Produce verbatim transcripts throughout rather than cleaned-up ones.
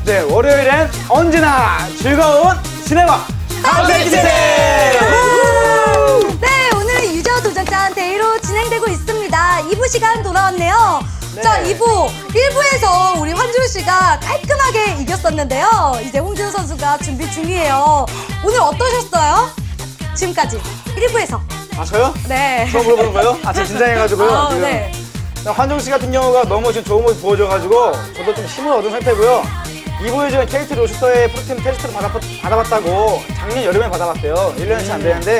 네, 월요일엔 언제나 즐거운 시네마 탐색기제! 네, 오늘은 유저 도전장 데이로 진행되고 있습니다. 이 부 시간 돌아왔네요. 네. 자, 이 부, 일 부에서 우리 환준 씨가 깔끔하게 이겼었는데요. 이제 홍진호 선수가 준비 중이에요. 오늘 어떠셨어요? 지금까지 일 부에서. 아, 저요? 네. 저 물어보는 거요? 아, 지금 긴장해가지고요. 어, 지금. 네. 환중 씨 같은 경우가 너무 지금 좋은 모습 보여줘가지고 저도 좀 힘을 얻은 상태고요. 이 부에 지금 케이티 로스터의 프로틴 테스트를 받아, 받아봤다고 작년 여름에 받아봤대요. 일 년치 안 되는데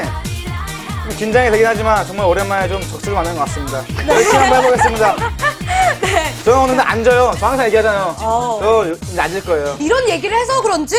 좀 긴장이 되긴 하지만 정말 오랜만에 좀 적수를 만난 것 같습니다. 네. 열심히 한번 해보겠습니다. 네. 저는 오늘 안 져요. 저 항상 얘기하잖아요. 어. 저 이제 안 질 거예요. 이런 얘기를 해서 그런지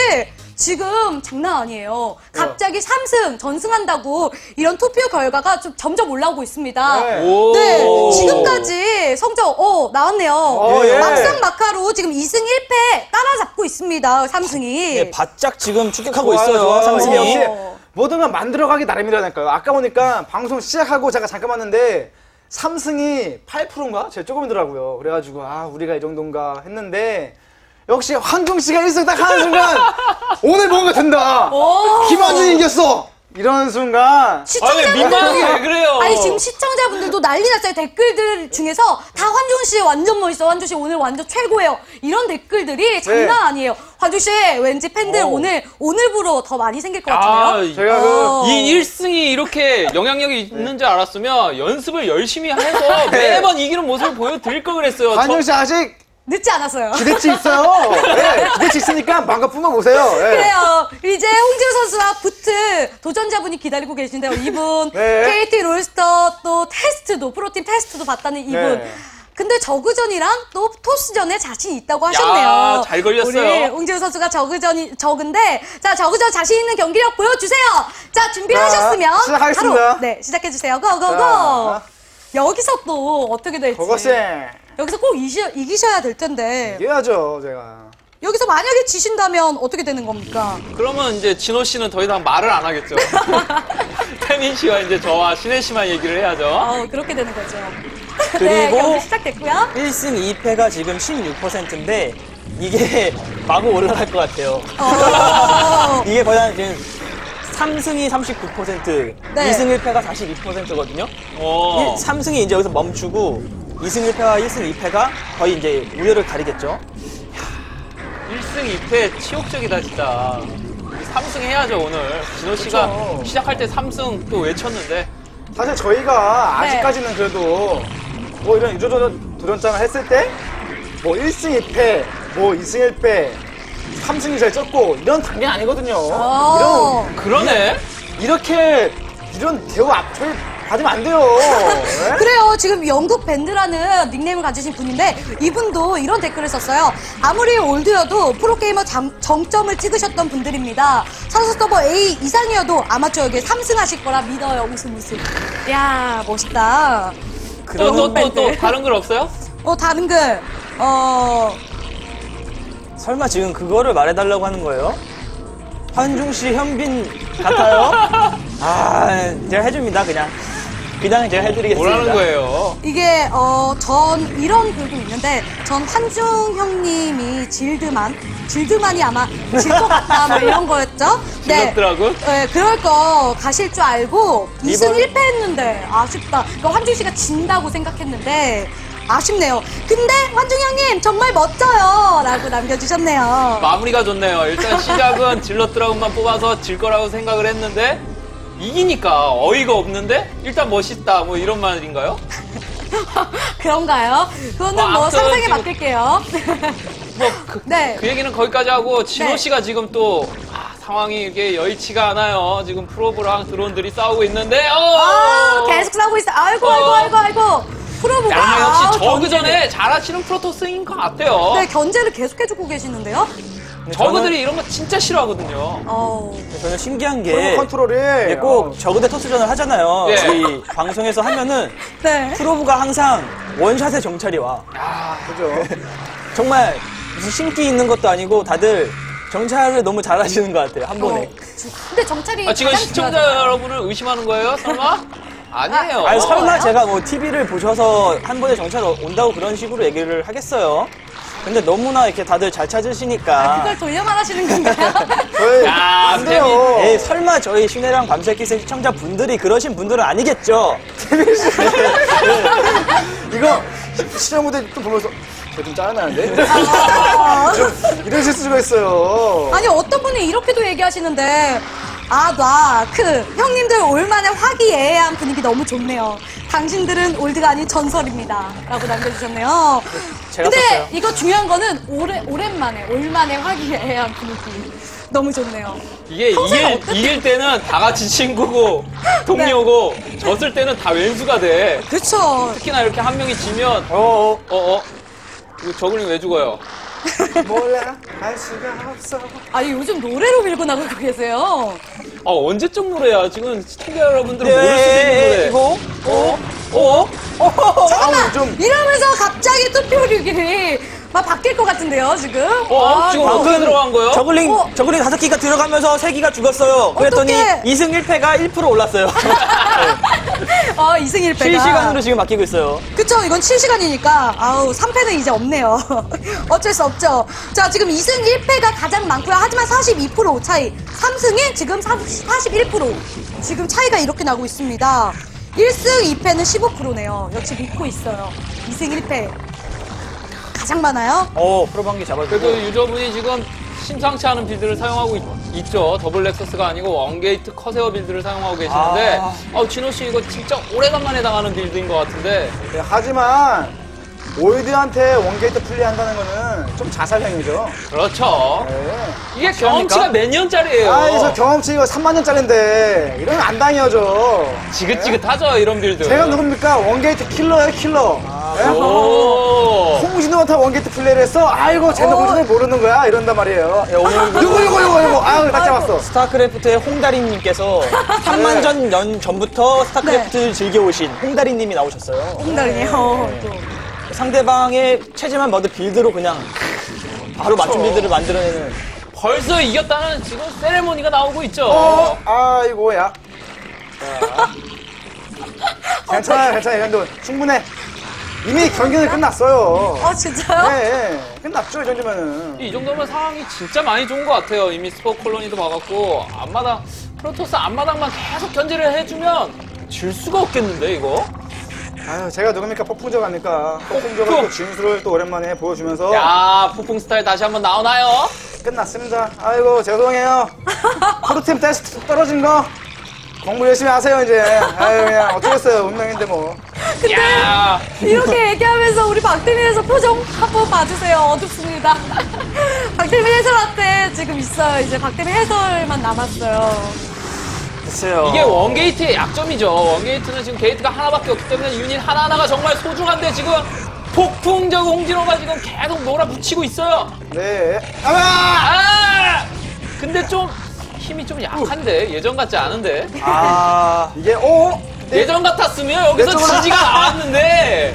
지금 장난 아니에요. 갑자기 삼 승 전승한다고 이런 투표 결과가 좀 점점 올라오고 있습니다. 네. 네, 지금까지 성적 어, 나왔네요. 어, 예. 막상 막하로 지금 이 승 일 패 따라잡고 있습니다. 삼 승이. 네, 바짝 지금 추격하고 좋아요, 있어요. 좋아요. 삼승이. 역시 뭐든 간 만들어가기 나름이라니까요. 아까 보니까 방송 시작하고 제가 잠깐 봤는데 삼 승이 팔 퍼센트인가? 제일 조금이더라고요. 그래가지고 아 우리가 이 정도인가 했는데 역시 환중 씨가 일 승 딱 하는 순간 오늘 뭔가 된다. 김환준이 이겼어. 이런 순간 아니 민망하게 왜 그래요? 아니 지금 시청자분들도 난리 났어요. 댓글들 중에서 다 환준 씨 완전 멋있어. 환준 씨 오늘 완전 최고예요. 이런 댓글들이 장난 네. 아니에요. 환준 씨 왠지 팬들 오. 오늘 오늘부로 더 많이 생길 것 아, 같은데요. 제가 어. 이 일 승이 이렇게 영향력이 있는 줄 알았으면 연습을 열심히 해서 매번 이기는 모습을 보여드릴 걸 그랬어요. 그 환중 씨 아직 늦지 않았어요. 기대치 있어요. 네, 기대치 있으니까 마음껏 뿜어보세요. 네. 그래요. 이제 홍진호 선수와 붙을 도전자분이 기다리고 계신데요. 이분 네. 케이티 롤스터 또 테스트도 프로팀 테스트도 봤다는 이분. 네. 근데 저그전이랑 또 토스전에 자신 있다고 하셨네요. 야, 잘 걸렸어요. 우리 홍진호 선수가 저그전이 적은데 자 저그전 자신 있는 경기력 보여주세요. 자 준비하셨으면 자, 시작하겠습니다. 바로 네 시작해 주세요. 고고고. 자. 여기서 또 어떻게 될지. 그것이 여기서 꼭 이시, 이기셔야 될 텐데. 이겨야죠 제가. 여기서 만약에 지신다면 어떻게 되는 겁니까? 그러면 이제 진호 씨는 더 이상 말을 안 하겠죠. 태민 씨와 이제 저와 신혜 씨만 얘기를 해야죠. 어, 그렇게 되는 거죠. 그리고 네, 경기 시작됐고요. 일 승 이 패가 지금 십육 퍼센트인데 이게 마구 올라갈 것 같아요. 어. 이게 거의 한 지금 삼 승이 삼십구 퍼센트, 네. 이 승 일 패가 사십이 퍼센트거든요. 어. 삼 승이 이제 여기서 멈추고 이 승 일 패와 일 승 이 패가 거의 이제 우열을 가리겠죠. 일 승 이 패 치욕적이다 진짜. 삼 승 해야죠 오늘. 진호 씨가 그렇죠. 시작할 때 삼 승 또 외쳤는데 사실 저희가 네. 아직까지는 그래도 뭐 이런 유저도전 도전장을 했을 때 뭐 일 승 이 패, 뭐 이 승 일 패, 삼 승이 제일 적고 이런 단계 아니거든요. 어. 그러네. 이런 이렇게 이런 대우 앞 저희 받으면 안 돼요. 네? 그래요. 지금 영국 밴드라는 닉네임을 가지신 분인데 이분도 이런 댓글을 썼어요. 아무리 올드여도 프로게이머 장, 정점을 찍으셨던 분들입니다. 선수 서버 A 이상이어도 아마추어에게 삼 승 하실 거라 믿어요. 웃음 웃음. 이야 멋있다. 또 또 또 또 밴드. 다른 글 없어요? 어 다른 글. 어 설마 지금 그거를 말해달라고 하는 거예요? 환중 씨 현빈 같아요? 아, 제가 해줍니다, 그냥. 그냥 제가 해드리겠습니다. 뭐라는 거예요? 이게 어 전 이런 글도 있는데 전 환중 형님이 질드만 질드만이 아마 질 것 같다 뭐 이런 거였죠. 질렀더라고? 네, 그럴 거 가실 줄 알고 이 승 이번- 일 패 했는데 아쉽다. 그러니까 환중 씨가 진다고 생각했는데 아쉽네요. 근데 환중 형님 정말 멋져요 라고 남겨주셨네요. 마무리가 좋네요. 일단 시작은 질럿 드라군만 뽑아서 질 거라고 생각을 했는데 이기니까 어이가 없는데 일단 멋있다 뭐 이런 말인가요? 그런가요? 그거는 뭐 뭐 아무튼 상상에 지금- 맡길게요. 뭐 그, 네. 그 얘기는 거기까지 하고 진호 네. 씨가 지금 또 아, 상황이 이게 여의치가 않아요. 지금 프로브랑 드론들이 싸우고 있는데 어! 아 계속 싸우고 있어. 아이고 아이고 어. 아이고 아이고. 프로보가 야, 아우, 역시 저그 견제를- 전에 잘하시는 프로토스인 것 같아요. 네, 견제를 계속해주고 계시는데요. 저그들이 이런 거 진짜 싫어하거든요. 어, 저는 신기한 프로 게 컨트롤이 예, 꼭 저그 대 토스전을 하잖아요. 예. 이 방송에서 하면은 네. 프로브가 항상 원샷에 정찰이 와. 그죠? 정말 무슨 신기 있는 것도 아니고 다들 정찰을 너무 잘하시는 것 같아요, 한 번에. 어, 근데 정찰이 아, 지금 가장 시청자 중요하잖아요. 여러분을 의심하는 거예요? 설마? 아니에요. 아니, 설마 뭐예요? 제가 뭐 티비를 보셔서 한 번에 정찰 온다고 그런 식으로 얘기를 하겠어요? 근데 너무나 이렇게 다들 잘 찾으시니까. 그걸 돌려 말하시는 건가요? 저희 야, 안 돼요. 에이, 설마 저희 신혜랑 밤새기세 시청자분들이 그러신 분들은 아니겠죠? 이거 시청 무대 또 보면서 저 좀 짜증나는데? 아. 좀 이러실 수가 있어요. 아니 어떤 분이 이렇게도 얘기하시는데 아 나 그 형님들 올만의 화기애애한 분위기 너무 좋네요. 당신들은 올드가 아닌 전설입니다. 라고 남겨주셨네요. 제가 근데 썼어요. 이거 중요한 거는 오래, 오랜만에 올만의 화기애애한 분위기 너무 좋네요. 이게 평소에 이길, 이길 때는 다 같이 친구고 동료고 졌을 때는 다 왼수가 돼. 그쵸. 특히나 이렇게 한 명이 지면 어어. 어어 이거 저글링 왜 죽어요? 몰라 알 수가 없어. 아니 요즘 노래로 밀고 나가고 계세요. 아 언제적 노래야? 지금 시청자 여러분들은 네, 모를 수도 있는 노래. 이거? 어? 어? 아우 좀 이러면서 갑자기 투표율이 막 바뀔 것 같은데요 지금. 어? 아, 지금 이거- 어떻게 들어간 거예요? 저글링, 어? 저글링 다섯 기가 들어가면서 세 기가 죽었어요. 그랬더니 어떡해. 이 승 일 패가 일 퍼센트 올랐어요. 어, 이승 일 패가. 실시간으로 지금 바뀌고 있어요. 그쵸, 이건 실시간이니까. 아우, 삼 패는 이제 없네요. 어쩔 수 없죠. 자, 지금 이승 일 패가 가장 많고요. 하지만 사십이 퍼센트 차이. 삼승이 지금 사십일 퍼센트. 지금 차이가 이렇게 나고 있습니다. 일승 이 패는 십오 퍼센트네요. 역시 믿고 있어요. 이승 일 패. 가장 많아요? 어, 프로방기 잡아주고. 그래도 유저분이 지금 심상치 않은 빌드를 사용하고 있, 죠 더블 렉서스가 아니고 원게이트 커세어 빌드를 사용하고 계시는데 아. 어, 진호 씨 이거 진짜 오래간만에 당하는 빌드인 것 같은데 네, 하지만 올드한테 원게이트 플레이한다는 거는 좀 자살행위죠. 그렇죠. 네. 이게 경험치가 몇 년짜리예요. 아이 저 경험치 이거 삼만 년짜리인데 이러면 안 당해야죠. 지긋지긋하죠 이런 빌드. 제가 누굽니까? 원게이트 킬러예요 킬러. 네? 오. 홍진호한테 원게이트 플레이를 했어? 아이고 쟤는 홍진호 모르는 거야 이런단 말이에요. 야, 오늘 이거 이거 이거 이거 아유 딱 잡았어. 스타크래프트의 홍다리님께서 삼만 전 년 전부터 스타크래프트를 즐겨오신 홍다리님이 나오셨어요. 홍달이네요. 상대방의 체제만 봐도 빌드로 그냥 바로 맞춤 빌드를 만들어내는. 벌써 이겼다는 지금 세레모니가 나오고 있죠. 어, 아이고야. 자. 괜찮아요 괜찮아요 이정도 충분해. 이미 경기는 끝났어요. 어, 진짜요? 네, 끝났죠 이 정도면은. 이 정도면 상황이 진짜 많이 좋은 것 같아요. 이미 스포 콜로니도 봐갖고 앞마당 프로토스 앞마당만 계속 견제를 해주면 질 수가 없겠는데 이거. 아유 제가 누굽니까 폭풍적 아닙니까? 폭풍적을 또 진수를 또 오랜만에 보여주면서 야 폭풍 스타일 다시 한번 나오나요? 끝났습니다. 아이고 죄송해요. 프로팀 테스트 떨어진 거 공부 열심히 하세요 이제. 아유 그냥 어쩌겠어요 운명인데 뭐. 야 이렇게 얘기하면서 우리 박태민 해설 표정 한번 봐주세요. 어둡습니다. 박태민 해설한테 지금 있어요. 이제 박태민 해설만 남았어요. 글쎄요. 이게 원게이트의 약점이죠. 원게이트는 지금 게이트가 하나밖에 없기 때문에 유닛 하나하나가 정말 소중한데 지금 폭풍적 홍진호가 지금 계속 몰아붙이고 있어요. 네. 아! 아! 근데 좀 힘이 좀 약한데 예전 같지 않은데 아, 이게 오 예전 같았으면 여기서 내 쪽으로- 지지가 나왔는데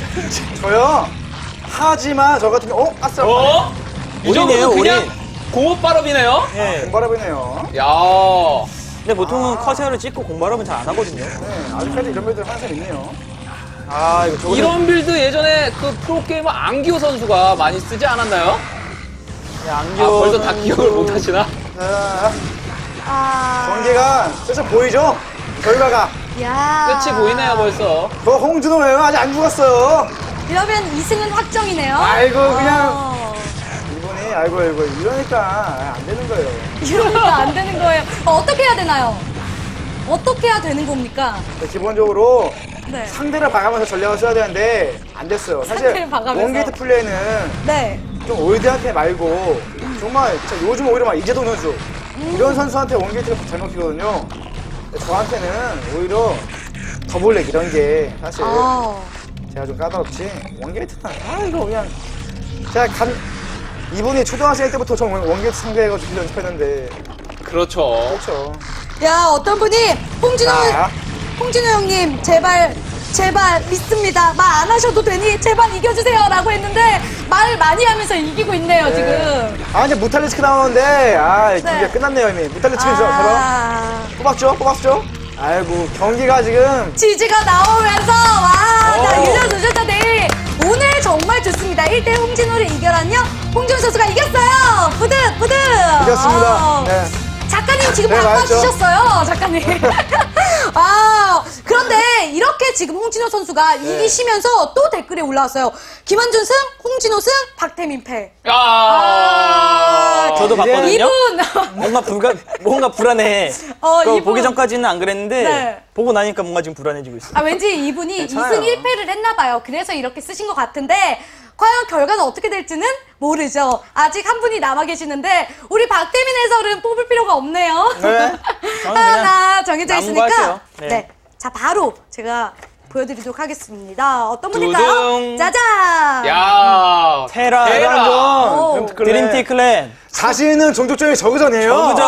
저요. 하지만 저 같은 경우 어 아싸. 어? 이 올인이에요, 정도면 그냥 올인. 공업 발업이네요. 예. 공발업이네요. 야 근데 보통은 커세어를 찍고 공발업은 잘 안 하거든요. 네, 아직까지 이런 분들 항상 있네요. 아, 이거 저거. 이런 빌드 예전에 그 프로게이머 안기호 선수가 많이 쓰지 않았나요? 안겨. 아 벌써 다 기억을 못 하시나? 자, 아. 경기가 슬슬 보이죠? 결과가. 야. 끝이 보이네요 벌써. 저 홍진호 왜요? 아직 안 죽었어요. 이러면 이승은 확정이네요. 아이고, 그냥. 어. 이분이 아이고 아이고 이러니까 안 되는 거예요. 이러니까 안 되는 거예요. 어, 어떻게 해야 되나요? 어떻게 해야 되는 겁니까? 네, 기본적으로 네. 상대를 봐가면서 전략을 써야 되는데 안 됐어요. 사실 상대를 봐가면서. 원게이트 플레이는 네. 좀 올드한테 말고 정말 진짜 요즘 오히려 막 이재동 선수 이런 선수한테 원게이트가 잘 먹히거든요. 근데 저한테는 오히려 더블랙 이런 게 사실 아. 제가 좀 까다롭지 원게이트는 아 이거 그냥 제가 간 이분이 초등학생 때부터 저 원게이트 상대해가지고 연습했는데 그렇죠. 그렇죠. 야, 어떤 분이 홍진호 자. 홍진호 형님 제발 제발 믿습니다. 말 안 하셔도 되니 제발 이겨주세요라고 했는데 말 많이 하면서 이기고 있네요 네. 지금. 아 이제 무탈리스크 나오는데 아 경기가 네. 끝났네요 이미 무탈리스크죠 저런 아, 뽑았죠 뽑았죠. 아이고 경기가 지금 지지가 나오면서 와, 자 오. 유저 누적자들이 오늘 정말 좋습니다. 일 일 대 홍진호를 이겨라뇨? 홍진호 선수가 이겼어요. 부드 부드. 이겼습니다. 아, 네. 작가님 지금 네, 바꿔주셨어요. 작가님. 아, 그런데 이렇게 지금 홍진호 선수가 네. 이기시면서 또 댓글에 올라왔어요. 김한준 승, 홍진호 승, 박태민 패. 아, 아, 저도 이제 봤거든요. 이분. 뭔가 불가, 뭔가 불안해. 어, 그거 이분. 보기 전까지는 안 그랬는데 네. 보고 나니까 뭔가 지금 불안해지고 있어요. 아, 왠지 이분이 괜찮아요. 이 승 일 패를 했나봐요. 그래서 이렇게 쓰신 것 같은데, 과연 결과는 어떻게 될지는 모르죠. 아직 한 분이 남아 계시는데, 우리 박태민 해설은 뽑을 필요가 없네요. 네. 저는 하나 정해져 남은 거 있으니까. 할게요. 네. 네. 자, 바로 제가 보여드리도록 하겠습니다. 어떤 분일까요? 두둥. 짜잔! 야, 테라, 테라. 오. 드림티 클랜. 자신 있는 종족적인 저그전이에요. 저그전.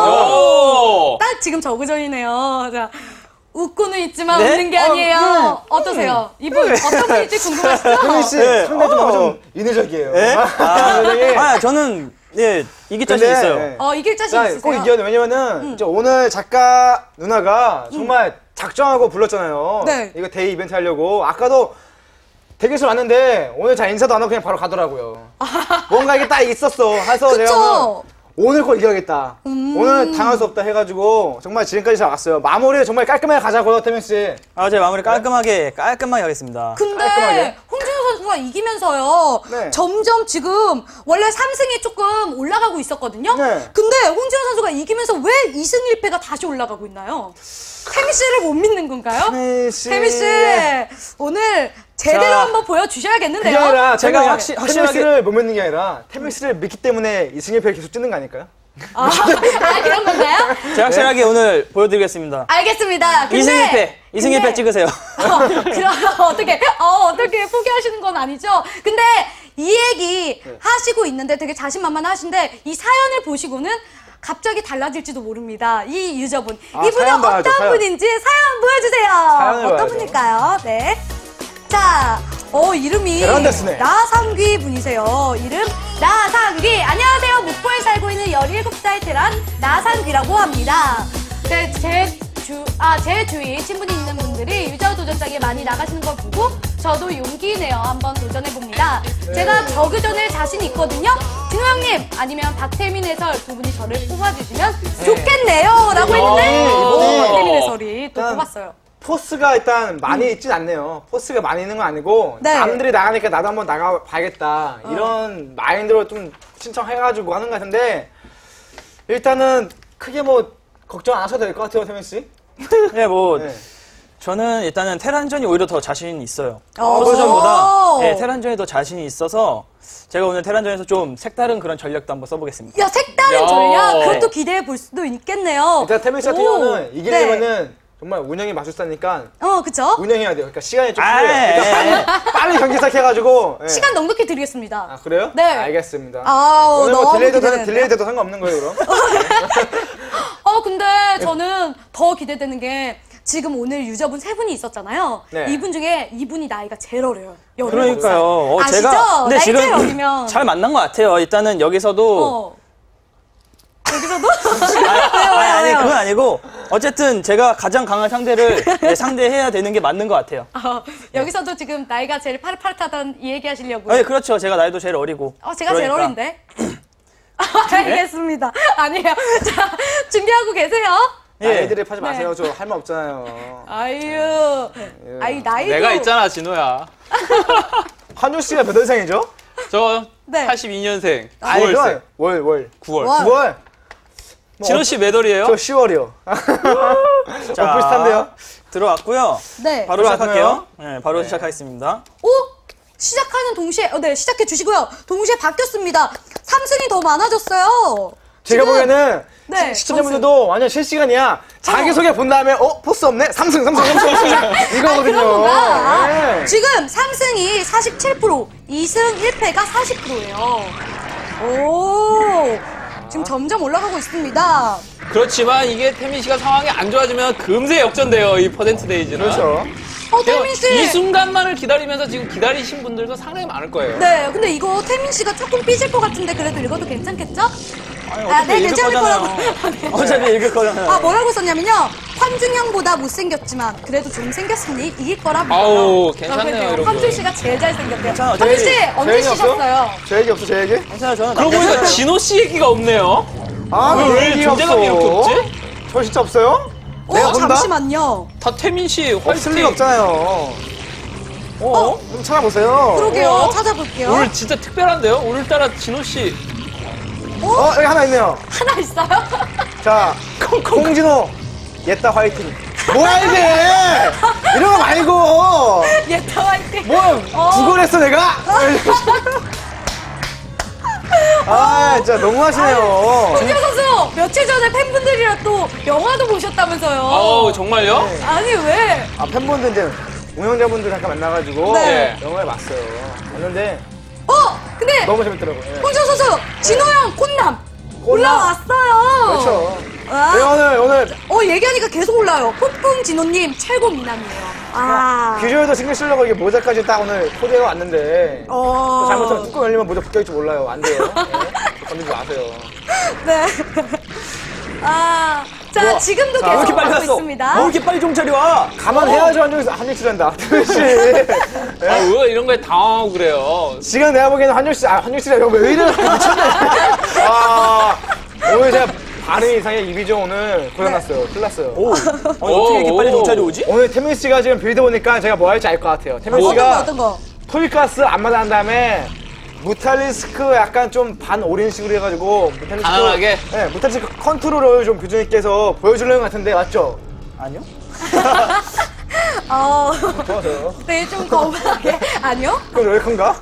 오. 딱 지금 저그전이네요. 자, 웃고는 있지만 네? 웃는 게 아니에요. 어, 떠세요 이분 어떤 분일지 궁금하시죠? 태민 씨 네. 상당히 좀, 어. 좀 인위적이에요. 네? 아, 인위적이. 아, 저는 예 이길 자신 근데, 있어요. 네. 어, 이길 자신 자, 있으세요? 꼭 이겨야 돼. 왜냐면은 이제 오늘 작가 누나가 정말 작정하고 불렀잖아요. 네. 이거 데이 이벤트 하려고. 아까도 대기실 왔는데 오늘 잘 인사도 안 하고 그냥 바로 가더라고요. 뭔가 이게 딱 있었어. 해서 제가 그쵸? 오늘 걸 이겨야겠다. 음. 오늘 당할 수 없다 해가지고 정말 지금까지 잘 왔어요. 마무리 정말 깔끔하게 가자고요, 태민 씨. 아, 제가 마무리 깔끔하게 깔끔하게 하겠습니다. 근데 깔끔하게. 홍진호 선수가 이기면서요. 네. 점점 지금 원래 삼 승이 조금 올라가고 있었거든요. 네. 근데 홍진호 선수가 이기면서 왜 이 승 일 패가 다시 올라가고 있나요? 태미 씨를 못 믿는 건가요? 태민 씨. 태미 씨 오늘 제대로 자, 한번 그게 보여주셔야겠는데요. 아니라 제가 제가 확실- 확실, 태민 확실하게- 씨를 못 믿는 게 아니라 태민 씨를 믿기 때문에 이승 일 패를 계속 찍는 거 아닐까요? 아, 아, 그런 건가요? 제가 확실하게 오늘 보여드리겠습니다. 알겠습니다. 근데 이승 일 패, 이승 일 패 근데- 찍으세요. 어, 그럼 어떻게 어, 어떻게 포기하시는 건 아니죠? 근데 이 얘기 네. 하시고 있는데 되게 자신만만하신데 이 사연을 보시고는 갑자기 달라질지도 모릅니다. 이 유저분. 아, 이분은 사연 봐야죠, 어떤 사연. 분인지 사연 보여주세요. 사연을 어떤 봐야죠. 분일까요? 네. 자, 어, 이름이 베란다스네. 나상귀 분이세요. 이름 나상귀. 안녕하세요. 목포에 살고 있는 열일곱 살 테란 나상귀라고 합니다. 네, 제 주, 아, 제 주위에 친분이 있는 분들이 유저 도전장에 많이 나가시는 걸 보고 저도 용기 내어 한번 도전해봅니다. 제가 저그전에 자신 있거든요. 진호 형님 아니면 박태민 해설 두 분이 저를 뽑아주시면 좋겠네요. 라고 했는데 어, 오, 이번에 박태민 해설이 또 일단 뽑았어요. 포스가 일단 많이 있진 않네요. 포스가 많이 있는 건 아니고 네. 남들이 나가니까 나도 한번 나가봐야겠다 이런 마인드로 좀 신청해가지고 하는 것 같은데 일단은 크게 뭐 걱정 안 하셔도 될 것 같아요, 태민 씨. 네, 뭐 네. 저는 일단은 테란전이 오히려 더 자신 있어요. 오. 저그전보다 네, 테란전이 더 자신이 있어서 제가 오늘 테란전에서 좀 색다른 그런 전략도 한번 써보겠습니다. 야, 색다른 야. 전략 그것도 기대해 볼 수도 있겠네요. 일단 태민 씨 같은 오. 경우는 이기려면은 정말 운영이 마술사니까 네. 어, 그쵸? 운영해야 돼요. 그러니까 시간이 좀 아, 필요해요. 예, 그러니까 빨리, 빨리 경기 시작해가지고 예. 시간 넉넉히 드리겠습니다. 아 그래요? 네. 알겠습니다. 아우, 오늘 뭐 너무 딜레이 돼도 기대되는데요? 딜레이 돼도 상관없는 거예요, 그럼? 어, 근데 저는 더 기대되는 게 지금 오늘 유저분 세 분이 있었잖아요. 네. 이분 중에 이분이 나이가 제일 어려요. 열일곱 살. 그러니까요. 어, 아시죠? 제가 근데 나이 지금 제일 어리면. 잘 만난 것 같아요. 일단은 여기서도 어. 여기서도? 아니, 왜요, 아니, 아니, 왜요? 그건 아니고 어쨌든 제가 가장 강한 상대를 네, 상대해야 되는 게 맞는 것 같아요. 어, 여기서도 지금 나이가 제일 파릇파릇하던 이 얘기 하시려고요. 아니, 그렇죠. 제가 나이도 제일 어리고. 어, 제가 제일 그러니까. 어린데? 알겠습니다. 아니에요. 자, 준비하고 계세요. 예. 아이들이 파지 마세요. 저 할 말 없잖아요. 아유. 아이, 나이도. 내가 있잖아, 진호야. 한준 씨가 몇 월생이죠? 저 네. 팔십이 년생 아니, 구월생. 그건 월, 월. 구월. 월. 구월. 진호 씨 몇 월이에요? 저 시월이요. 자, 어, 비슷한데요? 들어왔고요. 네. 바로 들어왔네요. 시작할게요. 네, 바로 시작하겠습니다. 오! 시작하는 동시에, 어, 네, 시작해 주시고요. 동시에 바뀌었습니다. 삼승이 더 많아졌어요. 제가 지금- 보기에는 네, 시, 시청자분들도 완전 실시간이야. 자기소개 본 다음에 어? 포스 없네? 삼승, 삼승, 삼승, 삼승. 이거거든요. 그런 건가? 네. 지금 삼승이 사십칠 퍼센트, 이승 일 패가 사십 퍼센트예요. 오! 지금 점점 올라가고 있습니다. 그렇지만 이게 태민 씨가 상황이 안 좋아지면 금세 역전돼요, 이 퍼센트 데이즈는. 그렇죠. 어, 태민 씨. 이 순간만을 기다리면서 지금 기다리신 분들도 상당히 많을 거예요. 네, 근데 이거 태민 씨가 조금 삐질 것 같은데 그래도 읽어도 괜찮겠죠? 아니, 아, 네, 어차피 읽을 괜찮을 거라고. 거잖아요. 어차피 읽을 거잖아요. 아, 뭐라고 썼냐면요. 환중형보다 못생겼지만 그래도 좀 생겼으니 이길 거라 믿어요. 아우, 괜찮네요, 라고 이런 환준 거. 씨가 제일 잘생겼대요. 괜찮아, 환준 씨 제 언제 얘기 없어? 쉬셨어요? 제 얘기 없어, 제 얘기? 괜찮아요, 저는. 그러고 보니까 남자잖아요. 진호 씨 얘기가 없네요. 아, 왜, 왜 왜 얘기가 존재감이 이렇게 없어? 없지? 저 진짜 없어요? 어, 내가 본다? 잠시만요. 다 태민 씨 없을 화이팅. 리가 없잖아요. 어? 좀 찾아보세요. 그러게요. 어? 찾아볼게요. 오늘 진짜 특별한데요? 오늘따라 진호 씨. 어, 여기 하나 있네요. 하나 있어요? 자, 홍진호, 옛다 화이팅. 뭐야, 이게! 이런 거 말고! 예타 화이팅. 뭐, 어. 구걸 했어, 내가? 아, 진짜 너무하시네요. 홍지호 선수 며칠 전에 팬분들이랑 또 영화도 보셨다면서요. 아우, 정말요? 아니 왜? 아, 팬분들 이제 운영자분들 잠깐 만나가지고 네. 영화에 봤어요. 봤는데 어? 근데 너무 재밌더라고요. 예. 홍지호 선수 진호 형 꽃남 꽃남. 올라왔어요. 그렇죠. 아. 네, 오늘, 오늘 어 얘기하니까 계속 올라요. 폭풍 진호님 최고 미남이에요. 아. 비주얼도 신경 쓰려고 이게 모자까지 딱 오늘 코디해 왔는데 어. 또 잘못하면 뚜껑 열리면 모자 벗겨질지 몰라요. 안 돼요. 네. 건들지 마세요. 네. 아. 자 우와. 지금도 자, 왜 계속 이렇게 빨리 하고 왔어? 있습니다. 뭐 이렇게 빨리 종철이 와? 가만해야죠. 한정에서 한정씨란다. 태민씨. 아, 왜 이런 거에 당황하고 그래요? 지금 내가 보기에는 한정씨, 아, 한정씨라 이거 왜 이래? 미쳤네. 아, 오늘 제가 반응 이상의 이비죠. 오늘 고장났어요. 큰일 났어요. 오. 아니, 어떻게 이렇게 오, 빨리 오. 종철이 오지? 오늘 태민 씨가 지금 빌드 보니까 제가 뭐 할지 알 것 같아요. 태민 어떤 거 씨가 어떤 거? 풀가스 안마다 한 다음에 무탈리스크 약간 좀 반 올인식으로 해가지고 무탈리스크 가난하게? 네, 무탈리스크 컨트롤을 좀 교정 있게 해서 보여주려는 것 같은데 맞죠? 아니요. 어. 좋아서요. 네, 좀 거만하게. 아니요? 그럼 왜 큰가?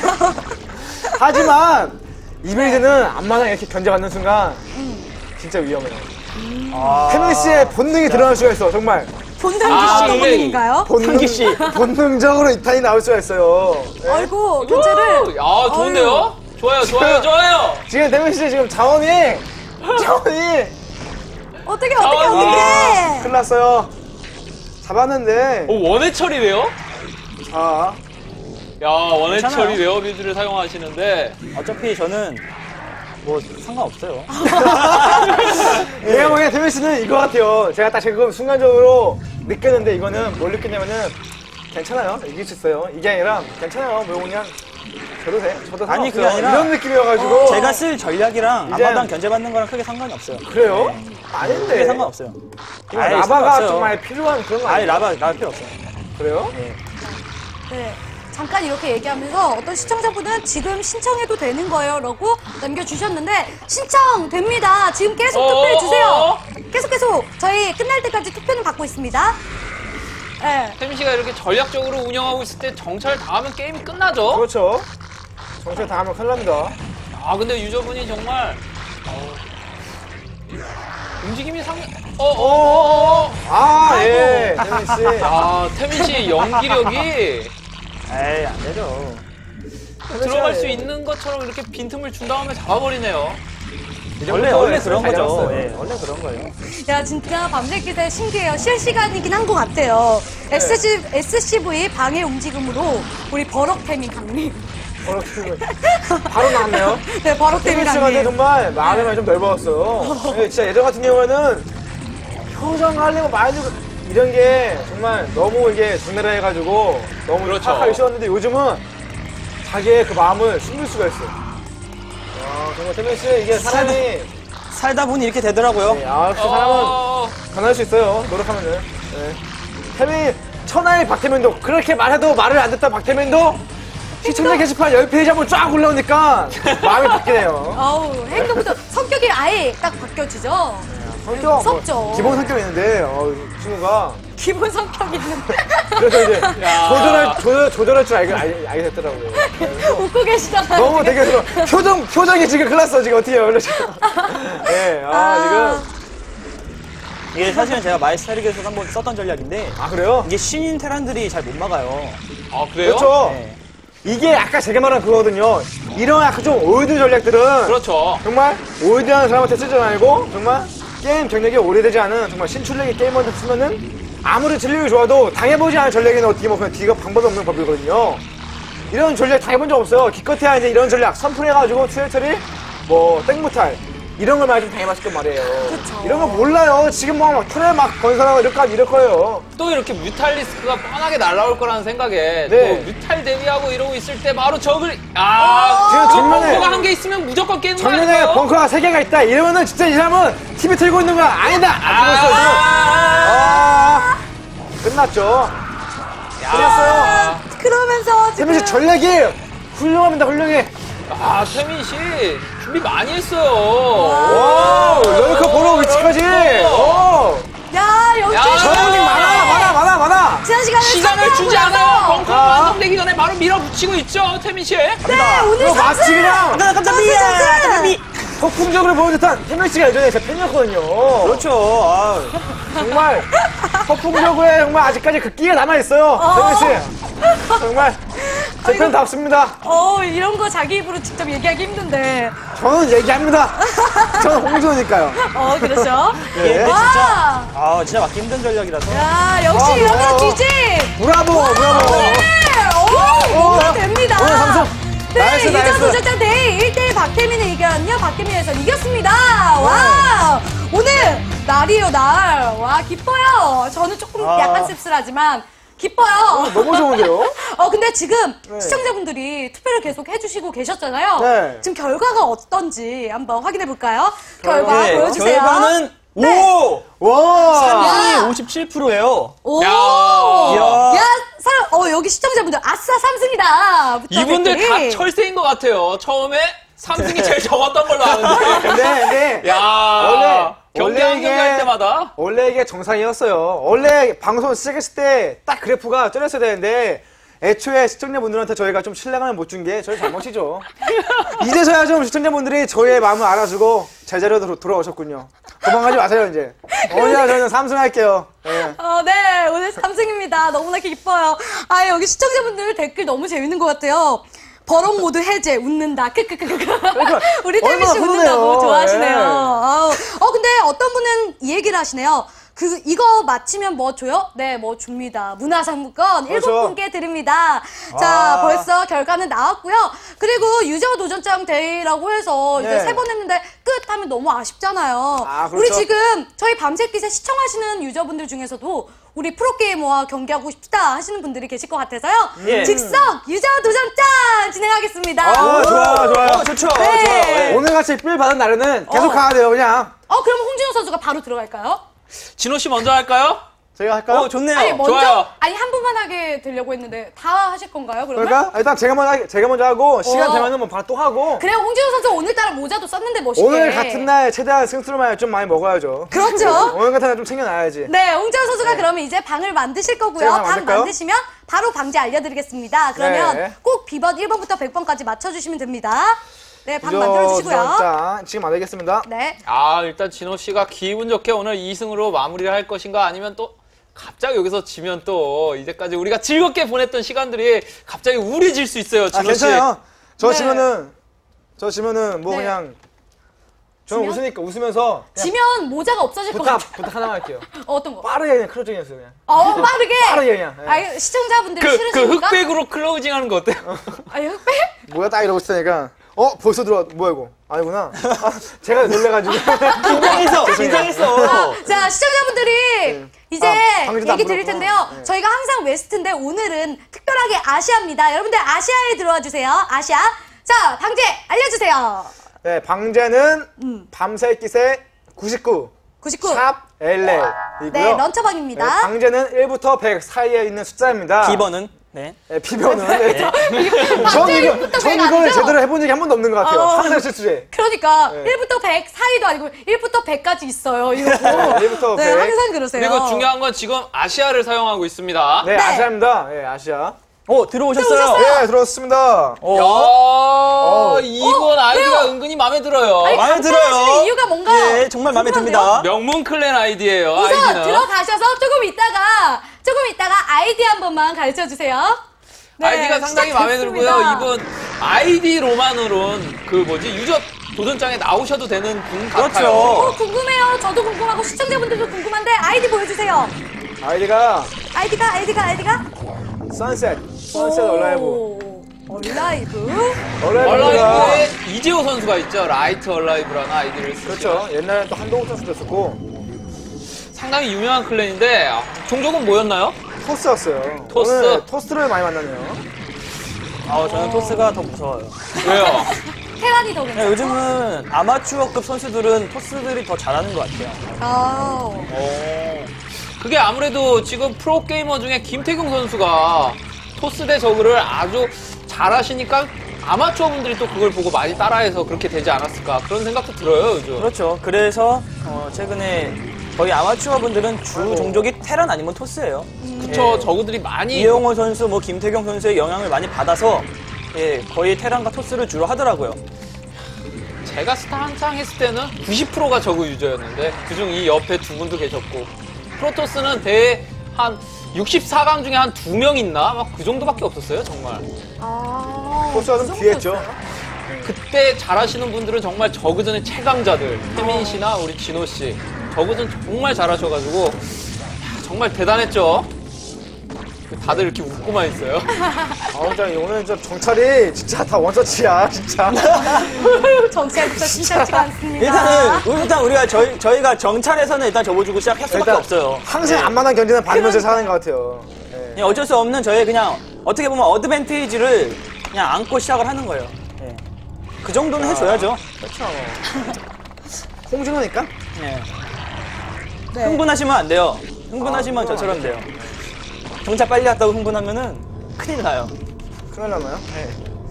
하지만 이 빌드는 안마당 이렇게 견제받는 순간 진짜 위험해요. 아. 태민 씨의 본능이 드러날 수가 있어 정말. 본능 아, 기시 근데 본능인가요? 본능, 한기 씨. 본능적으로 이 탄이 나올 수가 있어요. 네. 아이고 견제를. 아, 좋은데요? 좋아요, 좋아요, 좋아요. 지금 태민 씨 지금 자원이 자원이 어떻게 어떻게 아, 어떻게? 큰일 났어요. 잡았는데 오, 원해 처리래요? 자 야, 원해 괜찮아요. 처리 레어 빌드를 사용하시는데. 어차피 저는 뭐 상관없어요. 내가 보기엔 태민 씨는 이거 같아요. 제가 딱 지금 순간적으로 느꼈는데 이거는 뭘 느꼈냐면은 괜찮아요. 이길 수 있어요. 이게 아니라 괜찮아요. 뭐 그냥 저도 돼. 저도 아니, 상관없어요. 그게 아니라 이런 느낌이어가지고 제가 쓸 전략이랑 이제- 앞마당 견제받는 거랑 크게 상관이 없어요. 그래요? 네. 아닌데 크게 상관없어요. 이거 아예 라바가 상관없어요. 정말 필요한 그런 거 아니 아니에요? 라바 라바 필요 없어요. 그래요? 네. 잠깐 이렇게 얘기하면서 어떤 시청자분은 지금 신청해도 되는 거예요? 라고 남겨주셨는데 신청됩니다. 지금 계속 어어어어. 투표해주세요. 계속 계속 저희 끝날 때까지 투표는 받고 있습니다. 네. 태민 씨가 이렇게 전략적으로 운영하고 있을 때 정찰 당하면 게임이 끝나죠? 그렇죠. 정신 당하면 큰일 납니다. 아, 근데 유저분이 정말. 어, 움직임이 상. 어, 어, 어, 어. 아, 예. 태민 씨. 아, 태민 씨 연기력이 에이 안 되죠. 들어갈 수 있는 것처럼 이렇게 빈틈을 준 다음에 잡아버리네요. 원래 원래 그런 잘 거죠. 잡았어요. 예, 원래 그런 거예요. 야 진짜 밤새기세 신기해요. 실시간이긴 한 것 같아요. 네. 에스씨, 에스씨브이 방해 움직임으로 우리 버럭태민 강림. 버럭팀을 바로 나왔네요. 네, 버럭태민 태민 씨가 강림. 정말 마음이 좀 넓어졌어요. 예, 진짜 예전 같은 경우에는 표정 관리고 말도 이런 게 정말 너무 이게 중내라 해가지고 너무 그렇죠. 파악하기 쉬웠는데 요즘은 자기의 그 마음을 숨길 수가 있어. 아, 정말 태민 씨 이게 사람이 살다 보니 이렇게 되더라고요. 네, 아, 역시 사람은 어, 변할 수 있어요. 노력하면은. 네. 태민 천하의 박태민도 그렇게 말해도 말을 안 듣던 박태민도 시청자 게시판 십 페이지 한번 쫙 올라오니까 마음이 바뀌네요. 아우 행동부터 성격이 아예 딱 바뀌어지죠. 성격 무섭죠. 뭐 기본 성격이 있는데 어, 이 친구가 기본 성격이 있는데 그래서 이제 조절할 조절, 조절할 줄 알게, 알, 알게 됐더라고요. 그래서 웃고 계시잖아요. 너무 되게 좀 표정 표정이 지금 클났어 지금 어떻게 해요? 그래서 예, 아, 아. 지금 이게 사실은 제가 마이스타리그에서 한번 썼던 전략인데 아 그래요? 이게 신인 테란들이 잘 못 막아요. 아, 그래요? 그렇죠. 네. 이게 아까 제가 말한 그거거든요. 이런 약간 좀 올드 전략들은 그렇죠. 정말 올드한 사람한테 쓰지 말고 정말 게임 경력이 오래되지 않은 정말 신출력의 게이머한테 쓰면은 아무리 전력이 좋아도 당해보지 않은 전략에는 어떻게 보면 뒤가 방법이 없는 법이거든요. 이런 전략 당해본 적 없어요. 기껏해야 이제 이런 전략 선풀해가지고 투헬처리 뭐 땡무탈 이런 걸 많이 좀 당해봤을 건 말이에요. 그쵸. 이런 거 몰라요. 지금 뭐 툴에 막 건설하고 이럴 거 이럴 거예요. 또 이렇게 뮤탈리스크가 뻔하게 날라올 거라는 생각에 네. 또 뮤탈 대비하고 이러고 있을 때 바로 적을 아 지금 정면에 벙커가 한 개 있으면 무조건 깨는 거 정면에 아닌가요? 벙커가 세 개가 있다. 이러면은 진짜 이 사람은 티비 틀고 있는 거야. 아니다. 안 아, 죽었어 아, 끝났죠. 끝났어요. 그러면서 지금 태민 씨 전략이 훌륭합니다. 훌륭해. 아 태민 씨 준비 많이 했어요. 오, 럴커 보러 위치까지. 오, 야 역시 야, 전략이 많아, 많아, 많아, 많아. 지난 시간에 시간을 주지 성공하고 않아요. 나서 벙커 아. 완성되기 전에 바로 밀어붙이고 있죠 태민 씨. 네 오늘 이거 마치 삼승 그냥 삼승 폭풍적으로 보여줬던 태민 씨가 예전에 제 팬이었거든요. 그렇죠. 아, 정말 폭풍적으로에 정말 아직까지 그 끼가 남아 있어요. 태민 씨 정말 제 팬답습니다. 어 이런 거 자기 입으로 직접 얘기하기 힘든데 저는 얘기합니다. 저는 홍준호니까요. 어 그렇죠. 예, 근데 와. 진짜, 아, 진짜 맞기 힘든 전략이라서. 야 역시 아, 이러면 좋아요. 지지. 브라보, 브라보. 네, 오 뭔가 됩니다. 오늘 삼성. 네, 나이스, 유저 나이스. 도전장 대회 일 대일 박태민의 이견요. 박태민의 해설 이겼습니다. 와 오늘 날이에요 날. 와 기뻐요. 저는 조금 아. 약간 씁쓸하지만 기뻐요. 너무 좋은데요? 어 근데 지금 네. 시청자분들이 투표를 계속 해주시고 계셨잖아요. 네. 지금 결과가 어떤지 한번 확인해 볼까요? 결과 네, 보여주세요. 결과는 네. 오! 와. 삼승이 오십칠 퍼센트예요. 오, 야. 야, 사람, 어 여기 시청자분들 아싸 삼승이다. 이분들 다 철새인 것 같아요. 처음에 삼승이 제일 적었던 걸로 아는데. 근데, 근데. 야 원래, 경기 원래 한 경기 할 때마다 원래 이게 정상이었어요. 원래 방송 시작했을 때 딱 그래프가 쩔었어야 되는데 애초에 시청자분들한테 저희가 좀 신뢰감을 못 준 게 저희 잘못이죠. 이제서야 좀 시청자분들이 저희의 마음을 알아주고 제자리로 돌아- 돌아오셨군요. 도망가지 마세요 이제. 오늘 저는 삼승 할게요. 네. 어, 네, 오늘 삼승입니다. 너무나 기뻐요. 아, 여기 시청자분들 댓글 너무 재밌는 것 같아요. 버럭 모드 해제, 웃는다. 크크크크. 우리 태민 씨 얼마나 웃는다고 훈훈해요. 좋아하시네요. 예. 아우. 어, 근데 어떤 분은 이 얘기를 하시네요. 그, 이거 맞히면 뭐 줘요? 네, 뭐 줍니다. 문화상품권 그렇죠. 일곱 분께 드립니다. 자, 아. 벌써 결과는 나왔고요. 그리고 유저 도전장 대회라고 해서 이제 네. 세 번 했는데 끝 하면 너무 아쉽잖아요. 아, 그렇죠. 우리 지금 저희 밤새기세 시청하시는 유저분들 중에서도 우리 프로게이머와 경기하고 싶다 하시는 분들이 계실 것 같아서요. 예. 즉석 유저 도전장 진행하겠습니다. 아, 좋아요, 좋아요. 어, 좋죠. 네. 좋죠. 예. 오늘같이 삘 받은 날에는 계속 어. 가야 돼요 그냥. 어, 그럼 홍진호 선수가 바로 들어갈까요? 진호 씨 먼저 할까요? 저희가 할까요? 어, 좋네요. 아니, 먼저, 좋아요. 아니, 한 분만 하게 되려고 했는데, 다 하실 건가요, 그러면? 그러니까 일단 제가 먼저 하- 제가 먼저 하고 시간 어. 되면은 뭐 바로 또 하고. 그래요, 홍진호 선수 오늘따라 모자도 썼는데 멋있게. 오늘 같은 날 최대한 승수를 좀 많이 먹어야죠. 그렇죠. 오늘 같은 날 좀 챙겨놔야지. 네, 홍진호 선수가 그러면 이제 방을 만드실 거고요. 제가 방 방 만들까요? 만드시면 바로 방제 알려드리겠습니다. 그러면 네. 꼭 비번 일 번부터 백 번까지 맞춰주시면 됩니다. 네, 방 저- 만들어주시고요. 자, 지금 만들겠습니다. 네. 아 일단 진호 씨가 기분 좋게 오늘 이 승으로 마무리를 할 것인가 아니면 또 갑자기 여기서 지면 또 이제까지 우리가 즐겁게 보냈던 시간들이 갑자기 우울해질 수 있어요 아, 진호 씨. 괜찮아요. 저 네. 지면은 저 지면은 뭐 네. 그냥 저는 지면? 웃으니까 웃으면서 그냥 지면 모자가 없어질 것 부탁 같아요. 부탁 하나만 할게요. 어, 어떤 거? 빠르게 그냥 크로징 했어요 그냥. 어, 빠르게. 빠르게 그냥. 예. 아, 시청자분들이 그, 그 싫으십니까? 흑백으로 클로징 하는 거 어때요? 아니, 흑백? 뭐야 딱 이러고 있으니까 어 벌써 들어와 뭐야 이거 아니구나. 아, 제가 놀래가지고. 긴장했어. 긴장했어. 자, 시청자분들이 이제 아, 방지도 안 얘기 드릴 부르구나. 텐데요. 네. 저희가 항상 웨스트인데 오늘은 특별하게 아시아입니다. 여러분들 아시아에 들어와 주세요. 아시아. 자, 방제 알려주세요. 네 방제는 음. 밤새 기세 구십구. 구십구. 샵 엘엘 이고요. 네, 런처방입니다. 방제는 일부터 백 사이에 있는 숫자입니다. 비번은 네. 네, 비번은. 네. 전 방제 이거 일부터 전 백 이걸 아니죠? 제대로 해본 적이 한 번도 없는 것 같아요. 어. 항상 실수해. 그러니까 네. 일부터 백 사이도 아니고 일부터 백까지 있어요. 이거. 일부터 네, 백. 항상 그러세요. 그리고 중요한 건 지금 아시아를 사용하고 있습니다. 네, 네. 아시아입니다. 네, 아시아. 오, 들어오셨어요. 네, 들어왔습니다. 오. 야, 어. 이번 아이디가 은근히 마음에 들어요. 아니, 마음에 들어요. 감탄하시는 이유가 뭔가요? 예, 정말 마음에 궁금한데요? 듭니다. 명문 클랜 아이디예요. 우선 아이디는. 들어가셔서 조금 있다가 조금 있다가 아이디 한 번만 가르쳐 주세요. 네, 아이디가 상당히 마음에 들고요. 시작됐습니다. 이분 아이디로만으로는 그 뭐지 유저 도전장에 나오셔도 되는 분 그렇죠. 같아요. 어, 궁금해요. 저도 궁금하고 시청자분들도 궁금한데 아이디 보여주세요. 아이디가 아이디가 아이디가 아이디가 선셋, 선셋 얼라이브. 오. 얼라이브. 얼라이브에 이재호 선수가 있죠. 라이트 얼라이브라는 아이디를 쓰죠. 그렇죠. 옛날에 또 한동욱 선수도 있었고 상당히 유명한 클랜인데 아, 종족은 뭐였나요? 토스였어요. 토스. 오늘 토스를 많이 만났네요. 아, 저는 토스가 더 무서워요. 왜요? 테란이 더 그냥 괜찮아요. 요즘은 아마추어급 선수들은 토스들이 더 잘하는 것 같아요. 아, 어, 그게 아무래도 지금 프로게이머 중에 김태경 선수가 토스 대 저그를 아주 잘하시니까 아마추어 분들이 또 그걸 보고 많이 따라해서 그렇게 되지 않았을까 그런 생각도 들어요, 요즘. 그렇죠. 그래서 어, 최근에 거의 아마추어 분들은 주 아이고. 종족이 테란 아니면 토스예요. 그쵸, 저그들이 많이. 이영호 선수, 뭐 김태경 선수의 영향을 많이 받아서 예, 거의 테란과 토스를 주로 하더라고요. 제가 스타 한창 했을 때는 구십 퍼센트가 저그 유저였는데 그중 이 옆에 두 분도 계셨고 프로토스는 대회 한 육십사 강 중에 한 두 명 있나? 막 그 정도밖에 없었어요, 정말. 아. 토스가 좀 그 귀했죠. 정도였어요? 그때 잘하시는 분들은 정말 저그전의 최강자들. 태민 씨나 우리 진호 씨. 저그전 정말 잘하셔가지고 야, 정말 대단했죠. 다들 이렇게 웃고만 있어요. 아, 진짜 오늘 저 정찰이 진짜 다 원서치야, 진짜. 정치하기도 심상치가 않습니다. 일단은 일단 우리가 저희 저희가 정찰에서는 일단 접어주고 시작할 수밖에 일단 없어요. 항상 예. 안만한 견제는 받으면서 사는 것 같아요. 예. 그냥 어쩔 수 없는 저희 그냥 어떻게 보면 어드밴티지를 그냥 안고 시작을 하는 거예요. 예. 그 정도는 해줘야죠. 그렇죠. 홍진호니까? 예. 네. 흥분하시면 안 돼요. 흥분하시면 아, 저처럼 돼요. 정찰 빨리 왔다고 흥분하면은 큰일 나요. 큰일 나나요? 네.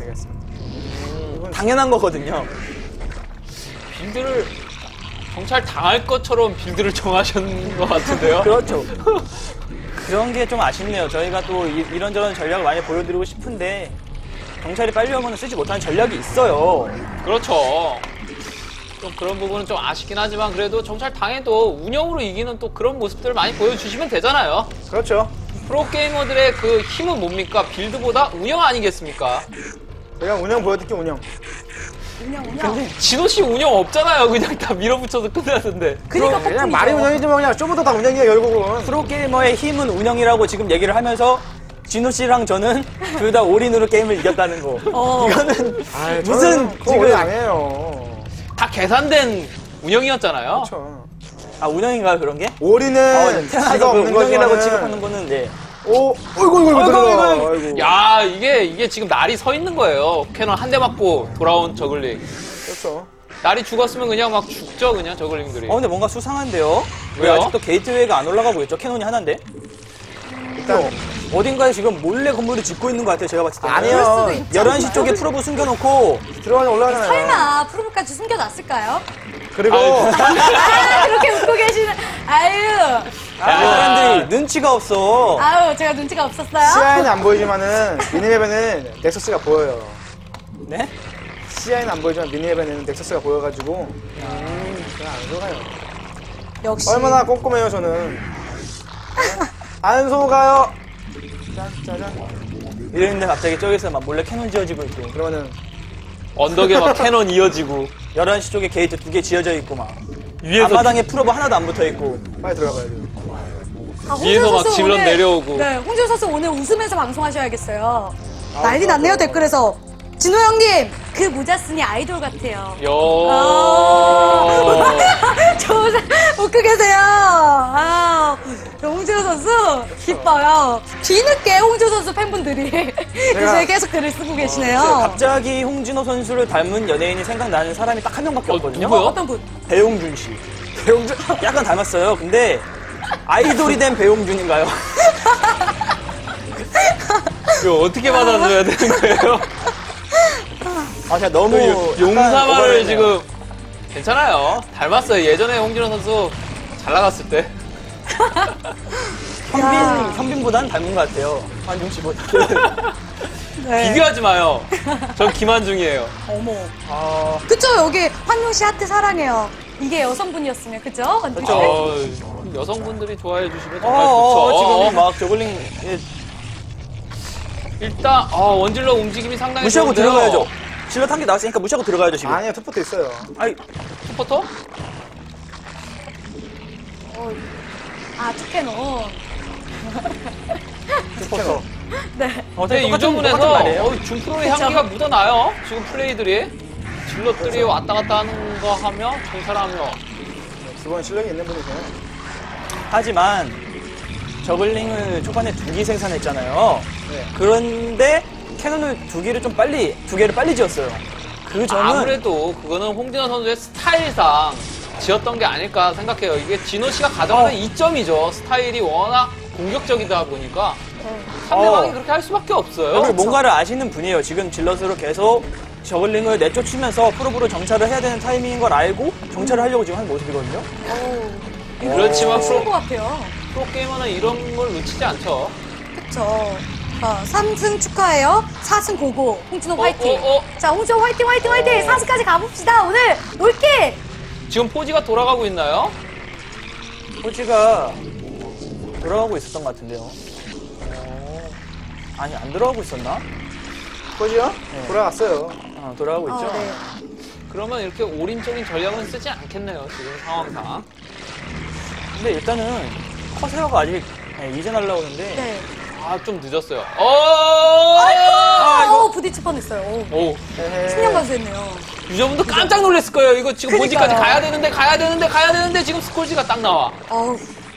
알겠습니다. 당연한 거거든요. 빌드를 정찰 당할 것처럼 빌드를 정하셨는 것 같은데요. 그렇죠. 그런 게 좀 아쉽네요. 저희가 또 이, 이런저런 전략을 많이 보여드리고 싶은데 경찰이 빨리 오면 쓰지 못하는 전략이 있어요. 그렇죠. 좀 그런 부분은 좀 아쉽긴 하지만 그래도 정찰 당해도 운영으로 이기는 또 그런 모습들을 많이 보여주시면 되잖아요. 그렇죠. 프로게이머들의 그 힘은 뭡니까? 빌드보다 운영 아니겠습니까? 제가 운영 보여드릴게요, 운영. 운영, 운영. 진호 씨 운영 없잖아요. 그냥 다 밀어붙여서 끝나는데. 그니까 그냥 폭풍이죠. 말이 운영이지 뭐 그냥 좀부터 다 운영이야, 결국은. 프로게이머의 힘은 운영이라고 지금 얘기를 하면서 진호 씨랑 저는 둘 다 올인으로 게임을 이겼다는 거. 어. 이거는 아이, 무슨 저는 그거 지금 원래 안 해요. 다 계산된 운영이었잖아요. 그렇죠. 아 운영인가요 그런 게? 올인은 어, 지가 태어나서 그 없는 운영이라고 거지만은- 취급하는 거는 네. 오, 어이구, 어이구, 어이구, 어이구, 어이구. 야, 이게 이게 지금 날이 서 있는 거예요. 캐논 한 대 맞고 돌아온 저글링. 그렇죠. 날이 죽었으면 그냥 막 죽죠, 그냥 저글링들이. 어 근데 뭔가 수상한데요? 왜 왜요? 아직도 게이트웨이가 안 올라가고 있죠? 캐논이 하나인데? 일단, 어딘가에 지금 몰래 건물을 짓고 있는 것 같아요 제가 봤을 때. 아니요. 그럴 수도 있죠. 열한 시 쪽에 프로브 숨겨놓고 들어가면 올라가잖아요. 설마 프로브까지 숨겨놨을까요? 그리고, 아, 그렇게 웃고 계시는. 아유. 아, 사람들이 눈치가 없어. 아유, 제가 눈치가 없었어요? 씨아이는 안 보이지만은, 미니맵에는 넥서스가 보여요. 네? 씨아이는 안 보이지만 미니맵에는 넥서스가 보여가지고, 음, 그냥 안 속아요. 역시. 얼마나 꼼꼼해요, 저는. 안 속아요. 짠, 짜잔. 이랬는데 갑자기 저기서 막 몰래 캐논 지어지고 있고. 그러면은, 언덕에 막 캐논 이어지고 열한 시 쪽에 게이트 두 개 지어져 있고 막. 위에서 앞마당에 프로브 하나도 안 붙어 있고. 빨리 들어가 봐야 돼요. 아, 홍준 위에서 막 선수 질럿 오늘- 내려오고. 네, 홍준 선수 오늘 웃으면서 방송하셔야겠어요. 아, 난리 그렇죠. 났네요, 댓글에서. 진호 형님, 그 모자 쓰니 아이돌 같아요. 요. 아. 저 모자 웃고 계세요. 아, 홍준호 선수 기뻐요. 뒤늦게 홍준호 선수 팬분들이 이제 계속 글을 쓰고 계시네요. 갑자기 홍진호 선수를 닮은 연예인이 생각나는 사람이 딱 한 명밖에 어, 없거든요. 누구요? 어떤 분? 배용준 씨. 배용준, 약간 닮았어요. 근데 아이돌이 된 배용준인가요? 이거 어떻게 받아줘야 되는 거예요? 아, 제가 너무 그 용- 용사마를 약간 오버했네요. 지금 괜찮아요. 닮았어요. 예전에 홍진호 선수 잘 나갔을 때. 현빈, 현빈보다는 닮은 것 같아요. 한중 씨보다. 네. 비교하지 마요. 전 김한중이에요. 어머. 아, 그쵸, 여기 환용 씨 하트 사랑해요. 이게 여성분이었으면, 그죠? 완전 씨? 어, 여성분들이 좋아해 주시면 어, 정말 어, 좋죠. 지금 막 저글링 예, 일단 어, 원질러 움직임이 상당히 무시하고 좋은데요. 들어가야죠. 질럿 한 개 나왔으니까 무시하고 들어가야죠, 지금. 아니요, 투포트 있어요. 아니, 투포터? 아, 투캐논. 투포터. 네. 어차피 근데 똑같은, 똑같은 유저분에서 말이에요. 어, 준프로의 그쵸. 향기가 묻어나요. 지금 플레이들이. 질럿들이 왔다 갔다 하는 거 하며 정찰하며. 기본 실력이 있는 분이세요. 하지만 저글링을 초반에 두 기 생산했잖아요. 네. 그런데 캐논을 두 개를 좀 빨리 두 개를 빨리 지었어요. 그 점은 아무래도 그거는 홍진호 선수의 스타일상 지었던 게 아닐까 생각해요. 이게 진호 씨가 가져가는 어. 이점이죠. 스타일이 워낙 공격적이다 보니까 네. 상대방이 어. 그렇게 할 수밖에 없어요. 그리고 뭔가를 아시는 분이에요. 지금 질럿으로 계속 저글링을 내쫓으면서 프로브로 정찰을 해야 되는 타이밍인 걸 알고 정찰을 하려고 지금 한 모습이거든요. 그렇지만 쉬운 프로, 것 같아요. 프로게이머는 이런 걸 놓치지 않죠. 그쵸. 자, 삼 승 축하해요. 사 승 고고. 홍진호 어, 화이팅. 어, 어. 자, 홍진호 화이팅, 화이팅, 화이팅. 사 승까지 가봅시다. 오늘 올킬. 지금 포지가 돌아가고 있나요? 호지가 돌아가고 있었던 것 같은데요. 어, 아니 안 돌아가고 있었나? 거지요? 돌아왔어요. 어, 돌아가고 있죠. 아, 네. 그러면 이렇게 올인적인 전략은 쓰지 않겠네요. 지금 상황상. 근데 일단은 커세어가 아직 네, 이제 날라오는데 네. 아, 좀 늦었어요. 어! 아, 이거 부딪힐 뻔했어요. 오, 오, 신경 가수했네요. 유저분도 깜짝 놀랐을 거예요. 이거 지금 본지까지 그러니까요. 가야 되는데, 가야 되는데, 가야 되는데, 지금 스콜지가 딱 나와. 어우,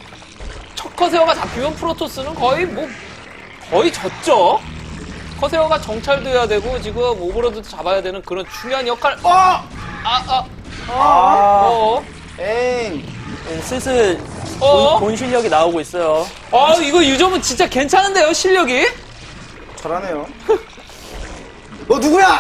첫 커세어가 잡히면 프로토스는 거의 뭐, 거의 졌죠? 커세어가 정찰도 해야 되고, 지금 오버로드도 잡아야 되는 그런 중요한 역할, 어! 아, 아, 아, 어, 엥. 네, 슬슬 어? 본, 본 실력이 나오고 있어요. 아, 이거 유저분 진짜 괜찮은데요, 실력이? 잘하네요. 너 누구야?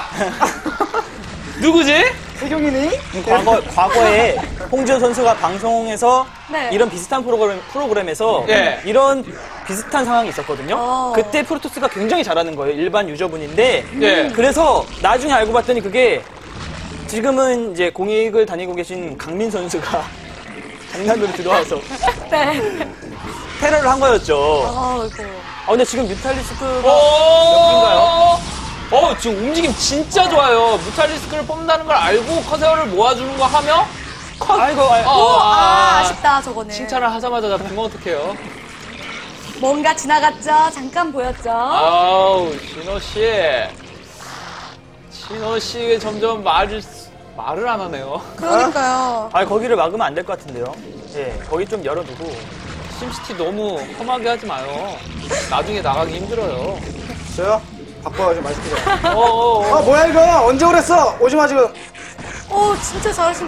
누구지? 태경이니? 과거, 과거에 홍지호 선수가 방송에서 네. 이런 비슷한 프로그램, 프로그램에서 예. 이런 비슷한 상황이 있었거든요. 어. 그때 프로토스가 굉장히 잘하는 거예요. 일반 유저분인데. 예. 그래서 나중에 알고 봤더니 그게 지금은 이제 공익을 다니고 계신 강민 선수가 장난으로 들어와서 네. 테러를 한 거였죠. 아이고. 아, 근데 지금 뮤탈리스크가 몇 어, 어, 지금 움직임 진짜 좋아요. 무탈리스크를 뽑는다는 걸 알고 커세어를 모아주는 거 하며, 컷! 아이고, 아이고. 어, 아, 아쉽다, 저거는. 칭찬을 하자마자 잡히면 어떡해요? 뭔가 지나갔죠? 잠깐 보였죠? 아우, 진호씨. 진호씨 왜 점점 말을, 말을 안 하네요. 그러니까요. 아, 거기를 막으면 안 될 것 같은데요. 예, 거기 좀 열어두고. 심시티 너무 험하게 하지 마요. 나중에 나가기 힘들어요. 저요? 바빠가지고 말 시키자. 어어어. 아, 뭐야, 이거? 언제 오랬어? 오지마, 지금. 오, 진짜 잘하신.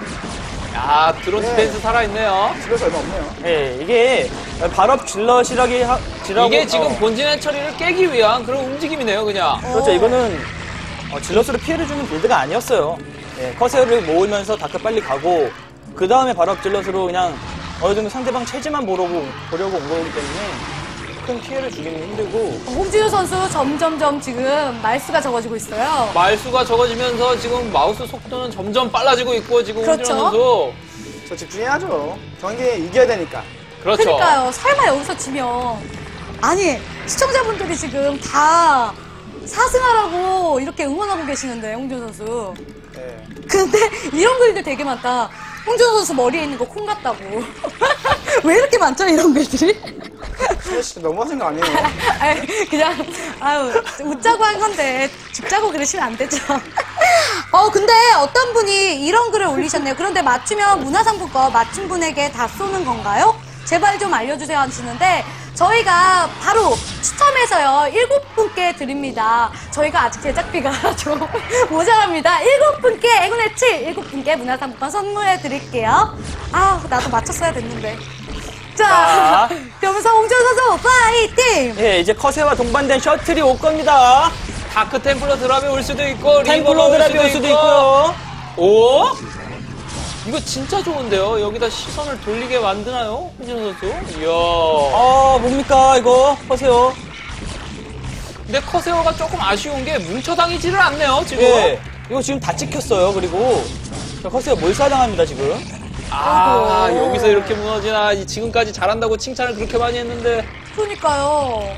야, 드론 네. 디펜스 살아있네요. 집에서 얼마 없네요. 예, 이게 발업 질럿이라기 하, 지라고. 이게 지금 어, 본진의 처리를 깨기 위한 그런 움직임이네요, 그냥. 그렇죠. 이거는 어, 질럿으로 피해를 주는 빌드가 아니었어요. 예, 커세어를 모으면서 다크 빨리 가고, 그 다음에 발업 질럿으로 그냥 어느 정도 상대방 체제만 보려고, 보려고 온 거기 때문에 큰 피해를 주기는 힘들고. 홍진호 선수 점점점 지금 말수가 적어지고 있어요. 말수가 적어지면서 지금 마우스 속도는 점점 빨라지고 있고, 지금 그렇죠. 홍진호 선수. 저 집중해야죠. 경기에 이겨야 되니까. 그렇죠. 그러니까요. 설마 여기서 지면. 아니, 시청자분들이 지금 다 사승하라고 이렇게 응원하고 계시는데, 홍진호 선수. 네. 근데 이런 글들 되게 많다. 홍진호 선수 머리에 있는 거 콩 같다고. 왜 이렇게 많죠, 이런 글들이? 진짜 너무하신 거 아니에요? 아니, 그냥, 아유, 웃자고 한 건데, 죽자고 그러시면 안 되죠. 어, 근데 어떤 분이 이런 글을 올리셨네요. 그런데 맞추면 문화상품권 맞춘 분에게 다 쏘는 건가요? 제발 좀 알려주세요 하시는데, 저희가 바로 추첨해서요, 일곱 분께 드립니다. 저희가 아직 제작비가 좀 모자랍니다. 일곱 분께, 애군의 칠, 일곱 분께 문화상품권 선물해 드릴게요. 아, 나도 맞췄어야 됐는데. 자, 자. 그러면서 홍준호 선수 파이팅! 예, 이제 커세와 동반된 셔틀이 올 겁니다. 다크 템플러 드랍이 올 수도 있고, 템플러 드랍이 올 수도 있고요. 오? 이거 진짜 좋은데요? 여기다 시선을 돌리게 만드나요? 홍진호 선수? 이야. 아, 뭡니까, 이거? 커세요. 근데 커세어가 조금 아쉬운 게 뭉쳐다니지를 않네요, 지금. 예, 이거 지금 다 찍혔어요. 그리고 저 커세요 몰사당합니다, 지금. 아, 아이고. 여기서 이렇게 무너지나. 이 지금까지 잘한다고 칭찬을 그렇게 많이 했는데. 그러니까요.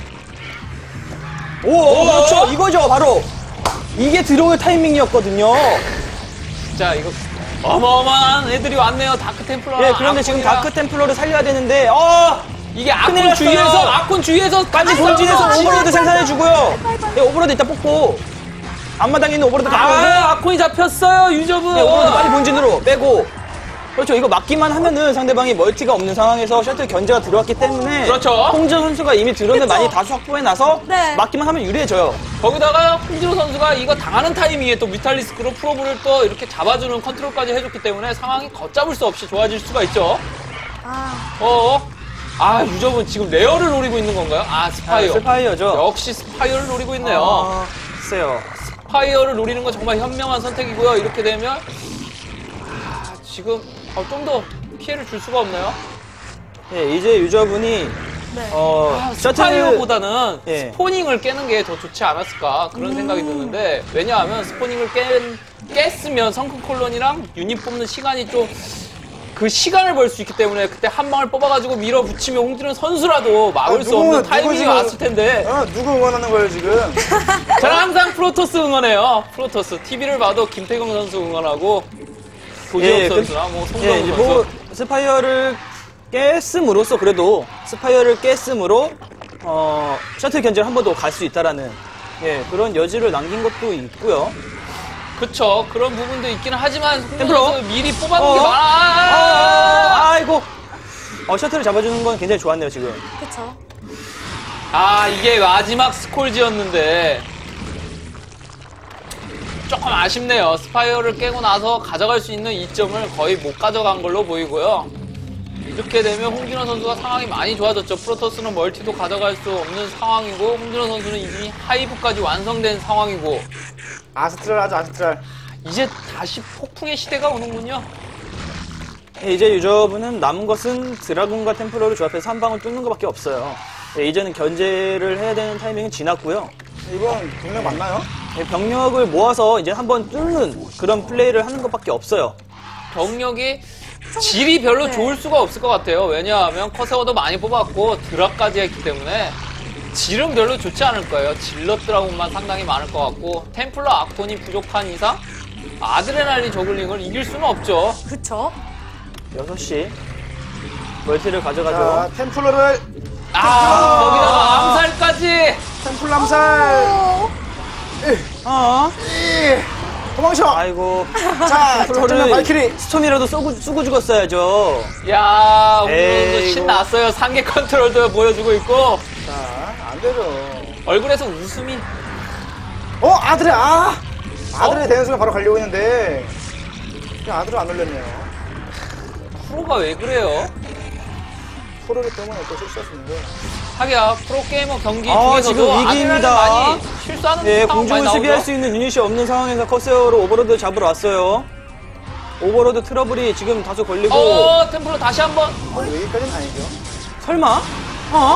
오, 오, 그렇죠. 이거죠, 바로. 이게 들어올 타이밍이었거든요. 자, 이거 어마어마한 애들이 왔네요. 다크 템플러. 예, 그런데 지금 다크 템플러를 살려야 되는데, 어! 이게 아콘 큰일 주위에서 났어요. 아콘 주위에서 빨리 같이 본진에서 싸워. 오버로드 생산해주고요. 예, 오버로드 일단 뽑고 앞마당에 있는 오버로드 가고 아, 아콘이 잡혔어요, 유저분. 네, 오버로드 빨리 본진으로 빼고. 그렇죠. 이거 막기만 하면은 상대방이 멀티가 없는 상황에서 셔틀 견제가 들어왔기 때문에 그렇죠. 홍진호 선수가 이미 드론을 그쵸. 많이 다수 확보해놔서 네. 막기만 하면 유리해져요. 거기다가 홍진호 선수가 이거 당하는 타이밍에 또 뮤탈리스크로 프로브를 또 이렇게 잡아주는 컨트롤까지 해줬기 때문에 상황이 걷잡을 수 없이 좋아질 수가 있죠. 아, 어? 아, 유저분 지금 레어를 노리고 있는 건가요? 아, 스파이어. 아, 스파이어죠. 역시 스파이어를 노리고 있네요. 아, 글쎄요. 스파이어를 노리는 건 정말 현명한 선택이고요. 이렇게 되면 아, 지금 어, 좀 더 피해를 줄 수가 없나요? 예, 이제 유저분이 네. 어, 아, 셔틀 스파이어보다는 예. 스포닝을 깨는 게 더 좋지 않았을까 그런 생각이 드는데 왜냐하면 스포닝을 깬, 깼으면 성큰 콜론이랑 유닛 뽑는 시간이 좀 그 시간을 벌 수 있기 때문에 그때 한 방을 뽑아가지고 밀어붙이면 홍진호 선수라도 막을 아, 수 누구, 없는 누구 타이밍이 지금- 왔을 텐데 어, 누구 응원하는 거예요 지금? 저는 항상 프로토스 응원해요. 프로토스 티비를 봐도 김태경 선수 응원하고 도지혁 예, 선수나 뭐 송정우 예, 이제 선수 뭐 스파이어를 깼음으로써 그래도 스파이어를 깼음으로 어, 셔틀 견제를 한 번 더 갈 수 있다라는 예, 그런 여지를 남긴 것도 있고요. 그쵸 그런 부분도 있기는 하지만 홍진호 템플러? 선수 미리 뽑아놓은 게 어? 많아. 아, 아, 아이고. 어, 셔틀을 잡아주는 건 굉장히 좋았네요, 지금. 그쵸. 아 이게 마지막 스콜지였는데 조금 아쉽네요. 스파이어를 깨고 나서 가져갈 수 있는 이점을 거의 못 가져간 걸로 보이고요. 이렇게 되면 홍진호 선수가 상황이 많이 좋아졌죠. 프로토스는 멀티도 가져갈 수 없는 상황이고 홍진호 선수는 이미 하이브까지 완성된 상황이고 아스트랄 하죠 아스트랄. 이제 다시 폭풍의 시대가 오는군요. 예, 이제 유저분은 남은 것은 드라군과 템플러를 조합해서 한 방을 뚫는 것밖에 없어요. 예, 이제는 견제를 해야 되는 타이밍은 지났고요. 이번 분명 맞나요? 예, 병력을 모아서 이제 한번 뚫는 그런 플레이를 하는 것밖에 없어요. 병력이 질이 별로 네. 좋을 수가 없을 것 같아요. 왜냐하면 커세어도 많이 뽑았고 드랍까지 했기 때문에 질은 별로 좋지 않을 거예요. 질럿 드라군만 상당히 많을 것 같고 템플러 아콘이 부족한 이상 아드레날린 저글링을 이길 수는 없죠. 그쵸. 여섯 시 멀티를 가져가죠. 자 템플러를 아 거기다가 암살까지. 템플러 암살. 오, 어? 이, 도망쳐. 아이고. 자 작전면 발키리. 스톰이라도 쏘고, 쏘고 죽었어야죠. 야 오늘도 에이구. 신났어요. 상계 컨트롤도 보여주고 있고 자안 되죠. 얼굴에서 웃음이 어 아들이 아 아들이 되는 순간 바로 가려고 했는데 그냥 아들을 안 올렸네요. 프로가 왜 그래요? 프로기 때문에 또 실수할 수 있는데. 하기야 프로게이머 경기 아, 중에서도 지금 위기입니다. 아드레날린 많이 실수하는 예, 상황 많이 공중을 나오죠. 수비할 수 있는 유닛이 없는 상황에서 커세어로 오버로드 잡으러 왔어요. 오버로드 트러블이 지금 다소 걸리고. 어 템플러 다시 한번 어, 여기까지는 아니죠. 설마? 어?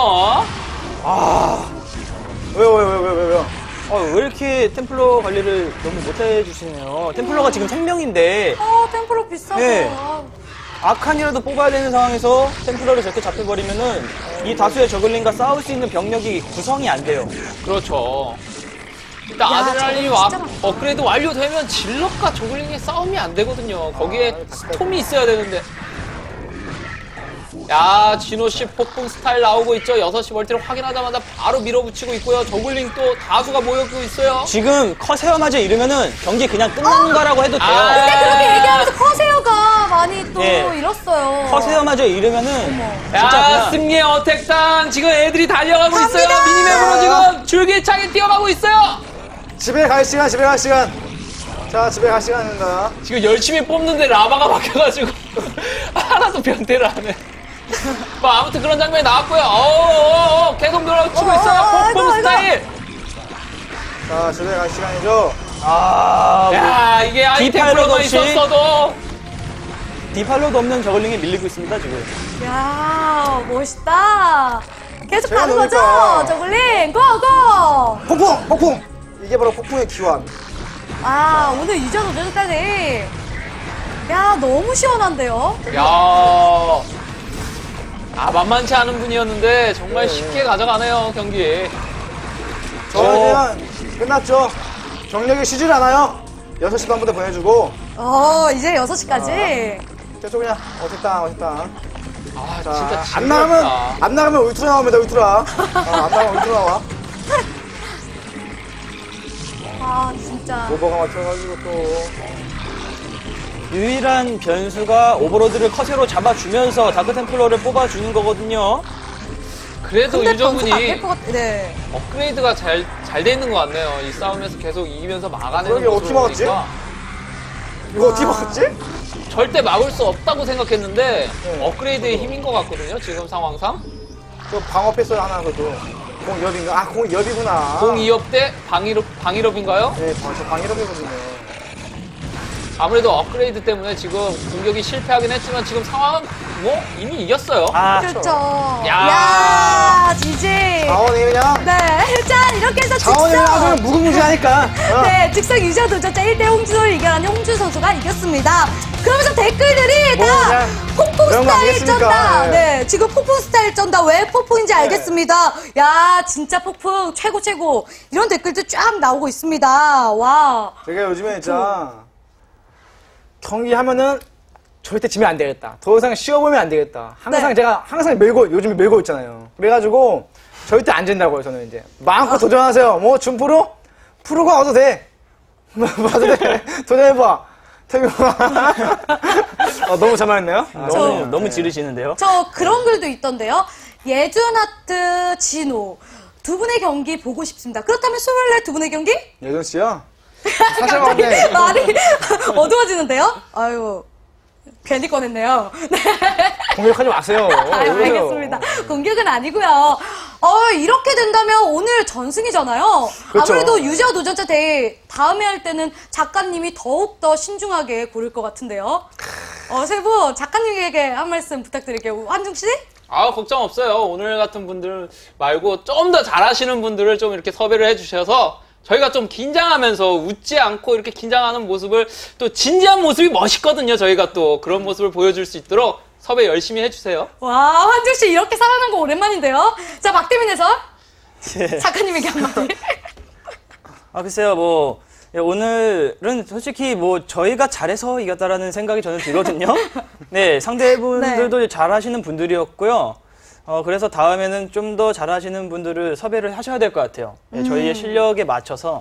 어 왜요 왜요 왜요 왜요 왜요. 어, 왜 이렇게 템플러 관리를 너무 못해 주시네요. 템플러가 지금 생명인데 어, 템플러 비싸고. 네. 아칸이라도 뽑아야 되는 상황에서 템플러를 저렇게 잡혀버리면은 이 다수의 저글링과 싸울 수 있는 병력이 구성이 안 돼요. 그렇죠. 일단 야, 아드레날린이 저거 와, 진짜 많다. 업그레이드 완료되면 질럿과 저글링의 싸움이 안 되거든요. 거기에 아, 스톰이 있어야 되는데. 야, 진호씨 폭풍 스타일 나오고 있죠. 여섯 시 멀티를 확인하자마자 바로 밀어붙이고 있고요. 저글링 또 다수가 모여고 있어요. 지금 커세어마저 이르면은 경기 그냥 끝난 거라고 해도 돼요. 아. 근데 그렇게 얘기하면서 커세어가 많이 또 예. 잃었어요. 커세어마저 이르면은 야, 진짜 그냥 승리의 어택당. 지금 애들이 달려가고 갑니다. 있어요. 미니맵으로 지금 줄기차게 뛰어가고 있어요. 집에 갈 시간 집에 갈 시간. 자 집에 갈 시간입니다. 지금 열심히 뽑는데 라바가 막혀가지고 하나도 변태를 안 해. 뭐 아무튼 그런 장면이 나왔고요. 어어어 계속 밀어치고 있어요. 어어어, 폭풍 아이고, 스타일. 자 집에 갈 시간이죠. 아, 야 이게 디파일러도 아이템플러만 없이. 있었어도 디팔로도 없는 저글링에 밀리고 있습니다 지금. 야, 멋있다. 계속 제가 가는 거죠? 놓을까? 저글링, 고고! 폭풍 폭풍. 이게 바로 폭풍의 기환. 아, 오늘 이전 오전까지. 야, 너무 시원한데요? 야. 아 만만치 않은 분이었는데 정말 쉽게 가져가네요 경기. 저희는 그냥 끝났죠. 경력이 쉬질 않아요. 여섯 시 반부터 보내주고 어, 이제 여섯 시까지. 계속 그냥 어택당 어택당. 아, 자, 진짜 안 나가면, 징그럽다. 안 나가면 울트라 나옵니다, 울트라. 어, 안 나가면 울트라 나와. 아, 진짜. 오버가 맞춰가지고 또. 유일한 변수가 오버로드를 커세로 잡아주면서 다크템플러를 뽑아주는 거거든요. 그래도 근데 유저분이 변수가 안될 것 같... 네. 업그레이드가 잘, 잘 돼 있는 것 같네요. 이 싸움에서 계속 이기면서 막아내는 그러게, 어떻게 막았지? 보니까 이거 어떻게 막았지? 절대 막을 수 없다고 생각했는데 네. 업그레이드의 힘인 것 같거든요. 지금 상황상. 저 방어 패스 하나 그래도. 공이업인가? 아, 공이업이구나. 공이업 대 방일업, 방일업인가요? 네, 저 방이업이거든요. 아무래도 업그레이드 때문에 지금 공격이 실패하긴 했지만 지금 상황은 뭐 이미 이겼어요. 아, 그렇죠. 야. 야, 지지. 자원이 그냥. 네. 자, 이렇게 해서 자원이 그냥 아주 직선. 무궁무진하니까. 어. 네, 직선 유저 도전자 일 대 홍준호를 이겨라는 홍준 선수가 이겼습니다. 그러면서 댓글들이 뭐 다 그냥 폭풍 그런 거 스타일 아니겠습니까? 쩐다. 네. 네, 지금 폭풍 스타일 쩐다. 왜 폭풍인지 알겠습니다. 야, 진짜 폭풍 최고 최고. 이런 댓글도 쫙 나오고 있습니다. 와. 제가 요즘에 진짜 경기 하면은 절대 지면 안 되겠다. 더 이상 쉬어보면 안 되겠다. 항상 네. 제가 항상 밀고 요즘에 밀고 있잖아요. 그래가지고 절대 안 진다고요. 저는 이제 마음껏 아. 도전하세요. 뭐 준프로? 프로가 와도 돼. 와도 돼. 도전해봐. 태경아. 어, 너무 잘 말했네요. 아, 너무, 네. 너무 지르시는데요. 저 그런 글도 있던데요. 예준하트 진호 두 분의 경기 보고 싶습니다. 그렇다면 수요일 날 두 분의 경기? 예전 씨요? 사실 말인데 말이 어두워지는데요? 아유, 괜히 꺼냈네요. 네. 공격하지 마세요. 아유, 왜 그래요? 알겠습니다. 공격은 아니고요. 어, 이렇게 된다면 오늘 전승이잖아요. 그렇죠. 아무래도 유저 도전자 대회 다음에 할 때는 작가님이 더욱더 신중하게 고를 것 같은데요. 어, 세 분 작가님에게 한 말씀 부탁드릴게요. 한중 씨? 아, 걱정 없어요. 오늘 같은 분들 말고 좀 더 잘하시는 분들을 좀 이렇게 섭외를 해주셔서 저희가 좀 긴장하면서 웃지 않고 이렇게 긴장하는 모습을 또 진지한 모습이 멋있거든요. 저희가 또 그런 모습을 보여줄 수 있도록 섭외 열심히 해주세요. 와, 한중 씨 이렇게 살아난 거 오랜만인데요. 자, 박대민 해설. 예. 작가님에게 한마디. 아, 글쎄요, 뭐, 예, 오늘은 솔직히 뭐, 저희가 잘해서 이겼다라는 생각이 저는 들거든요. 네, 상대분들도 네. 잘하시는 분들이었고요. 어, 그래서 다음에는 좀 더 잘하시는 분들을 섭외를 하셔야 될 것 같아요. 예, 저희의 실력에 맞춰서.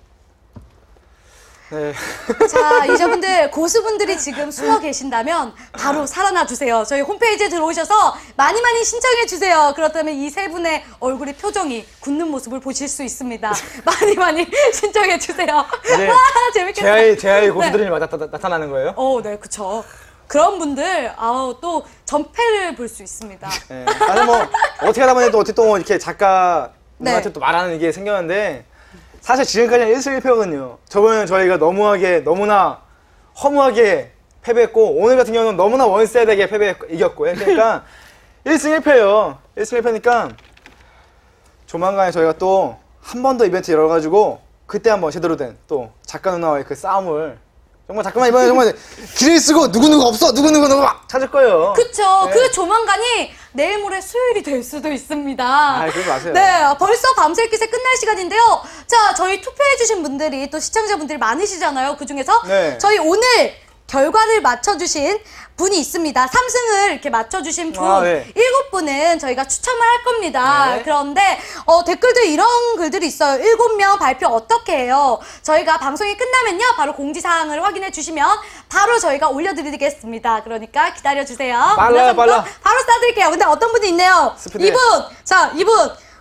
네. 자, 유저분들, 고수분들이 지금 숨어 계신다면 바로 살아나 주세요. 저희 홈페이지에 들어오셔서 많이 많이 신청해 주세요. 그렇다면 이 세 분의 얼굴의 표정이 굳는 모습을 보실 수 있습니다. 많이 많이 신청해 주세요. 네. 와, 재밌겠다. 제아이, 제아이 고수들이 나, 나, 나타나는 거예요? 어, 네, 그쵸. 그런 분들, 아우, 또 전패를 볼 수 있습니다. 네. 아니 뭐 어떻게 하다 보니 또 어떻게 또 이렇게 작가 분한테 네. 또 말하는 이게 생겼는데 사실 지금까지는 일승 일패거든요. 저번에는 저희가 너무하게 너무나 허무하게 패배했고 오늘 같은 경우는 너무나 원세되게 패배 이겼고 그러니까 일승 일패예요. 일승 일패니까 조만간에 저희가 또 한 번 더 이벤트 열어가지고 그때 한번 제대로 된 또 작가 누나와의 그 싸움을 정말 잠깐만 이번에 정말 길을 쓰고 누구누구 없어 누구누구 누구 막 찾을 거예요. 그쵸. 네. 그 조만간이 내일 모레 수요일이 될 수도 있습니다. 아, 그러지 마세요. 네, 벌써 밤샐 기세 끝날 시간인데요. 자, 저희 투표해주신 분들이 또 시청자분들이 많으시잖아요. 그 중에서 네. 저희 오늘 결과를 맞춰주신 분이 있습니다. 삼승을 이렇게 맞춰주신 분 아, 네. 일곱 분은 저희가 추첨을 할 겁니다. 네. 그런데 어, 댓글도 이런 글들이 있어요. 일곱 명 발표 어떻게 해요? 저희가 방송이 끝나면요. 바로 공지사항을 확인해 주시면 바로 저희가 올려드리겠습니다. 그러니까 기다려주세요. 빨라요, 문화상품 빨라. 바로 쏴드릴게요. 근데 어떤 분이 있네요. 스피드. 이분! 자, 이분!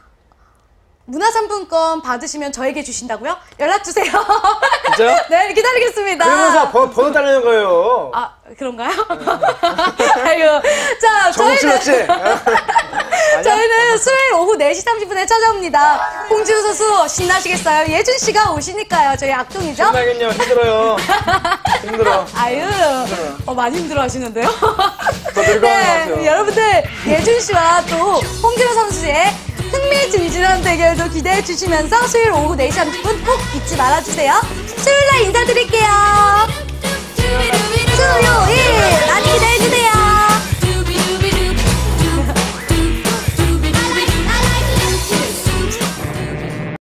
문화상품권 받으시면 저에게 주신다고요? 연락주세요. 진짜요? 네, 기다리겠습니다. 그러면서 번, 번호 따르는 거예요. 아, 그런가요? 아이고. 자, 정신 저희는, 없지? 저희는 수요일 오후 네 시 삼십 분에 찾아옵니다. 홍지우 선수 신나시겠어요? 예준씨가 오시니까요. 저희 악동이죠? 신나겠냐? 힘들어요. 힘들어. 아유, 어, 많이 힘들어 하시는데요? 더 늙어가는 것 같아요. 여러분들, 예준씨와 또 홍지우 선수의 흥미진진한 대결도 기대해 주시면서 수요일 오후 네 시 삼십 분 꼭 잊지 말아주세요. 수요일 날 인사드릴게요. 수요일!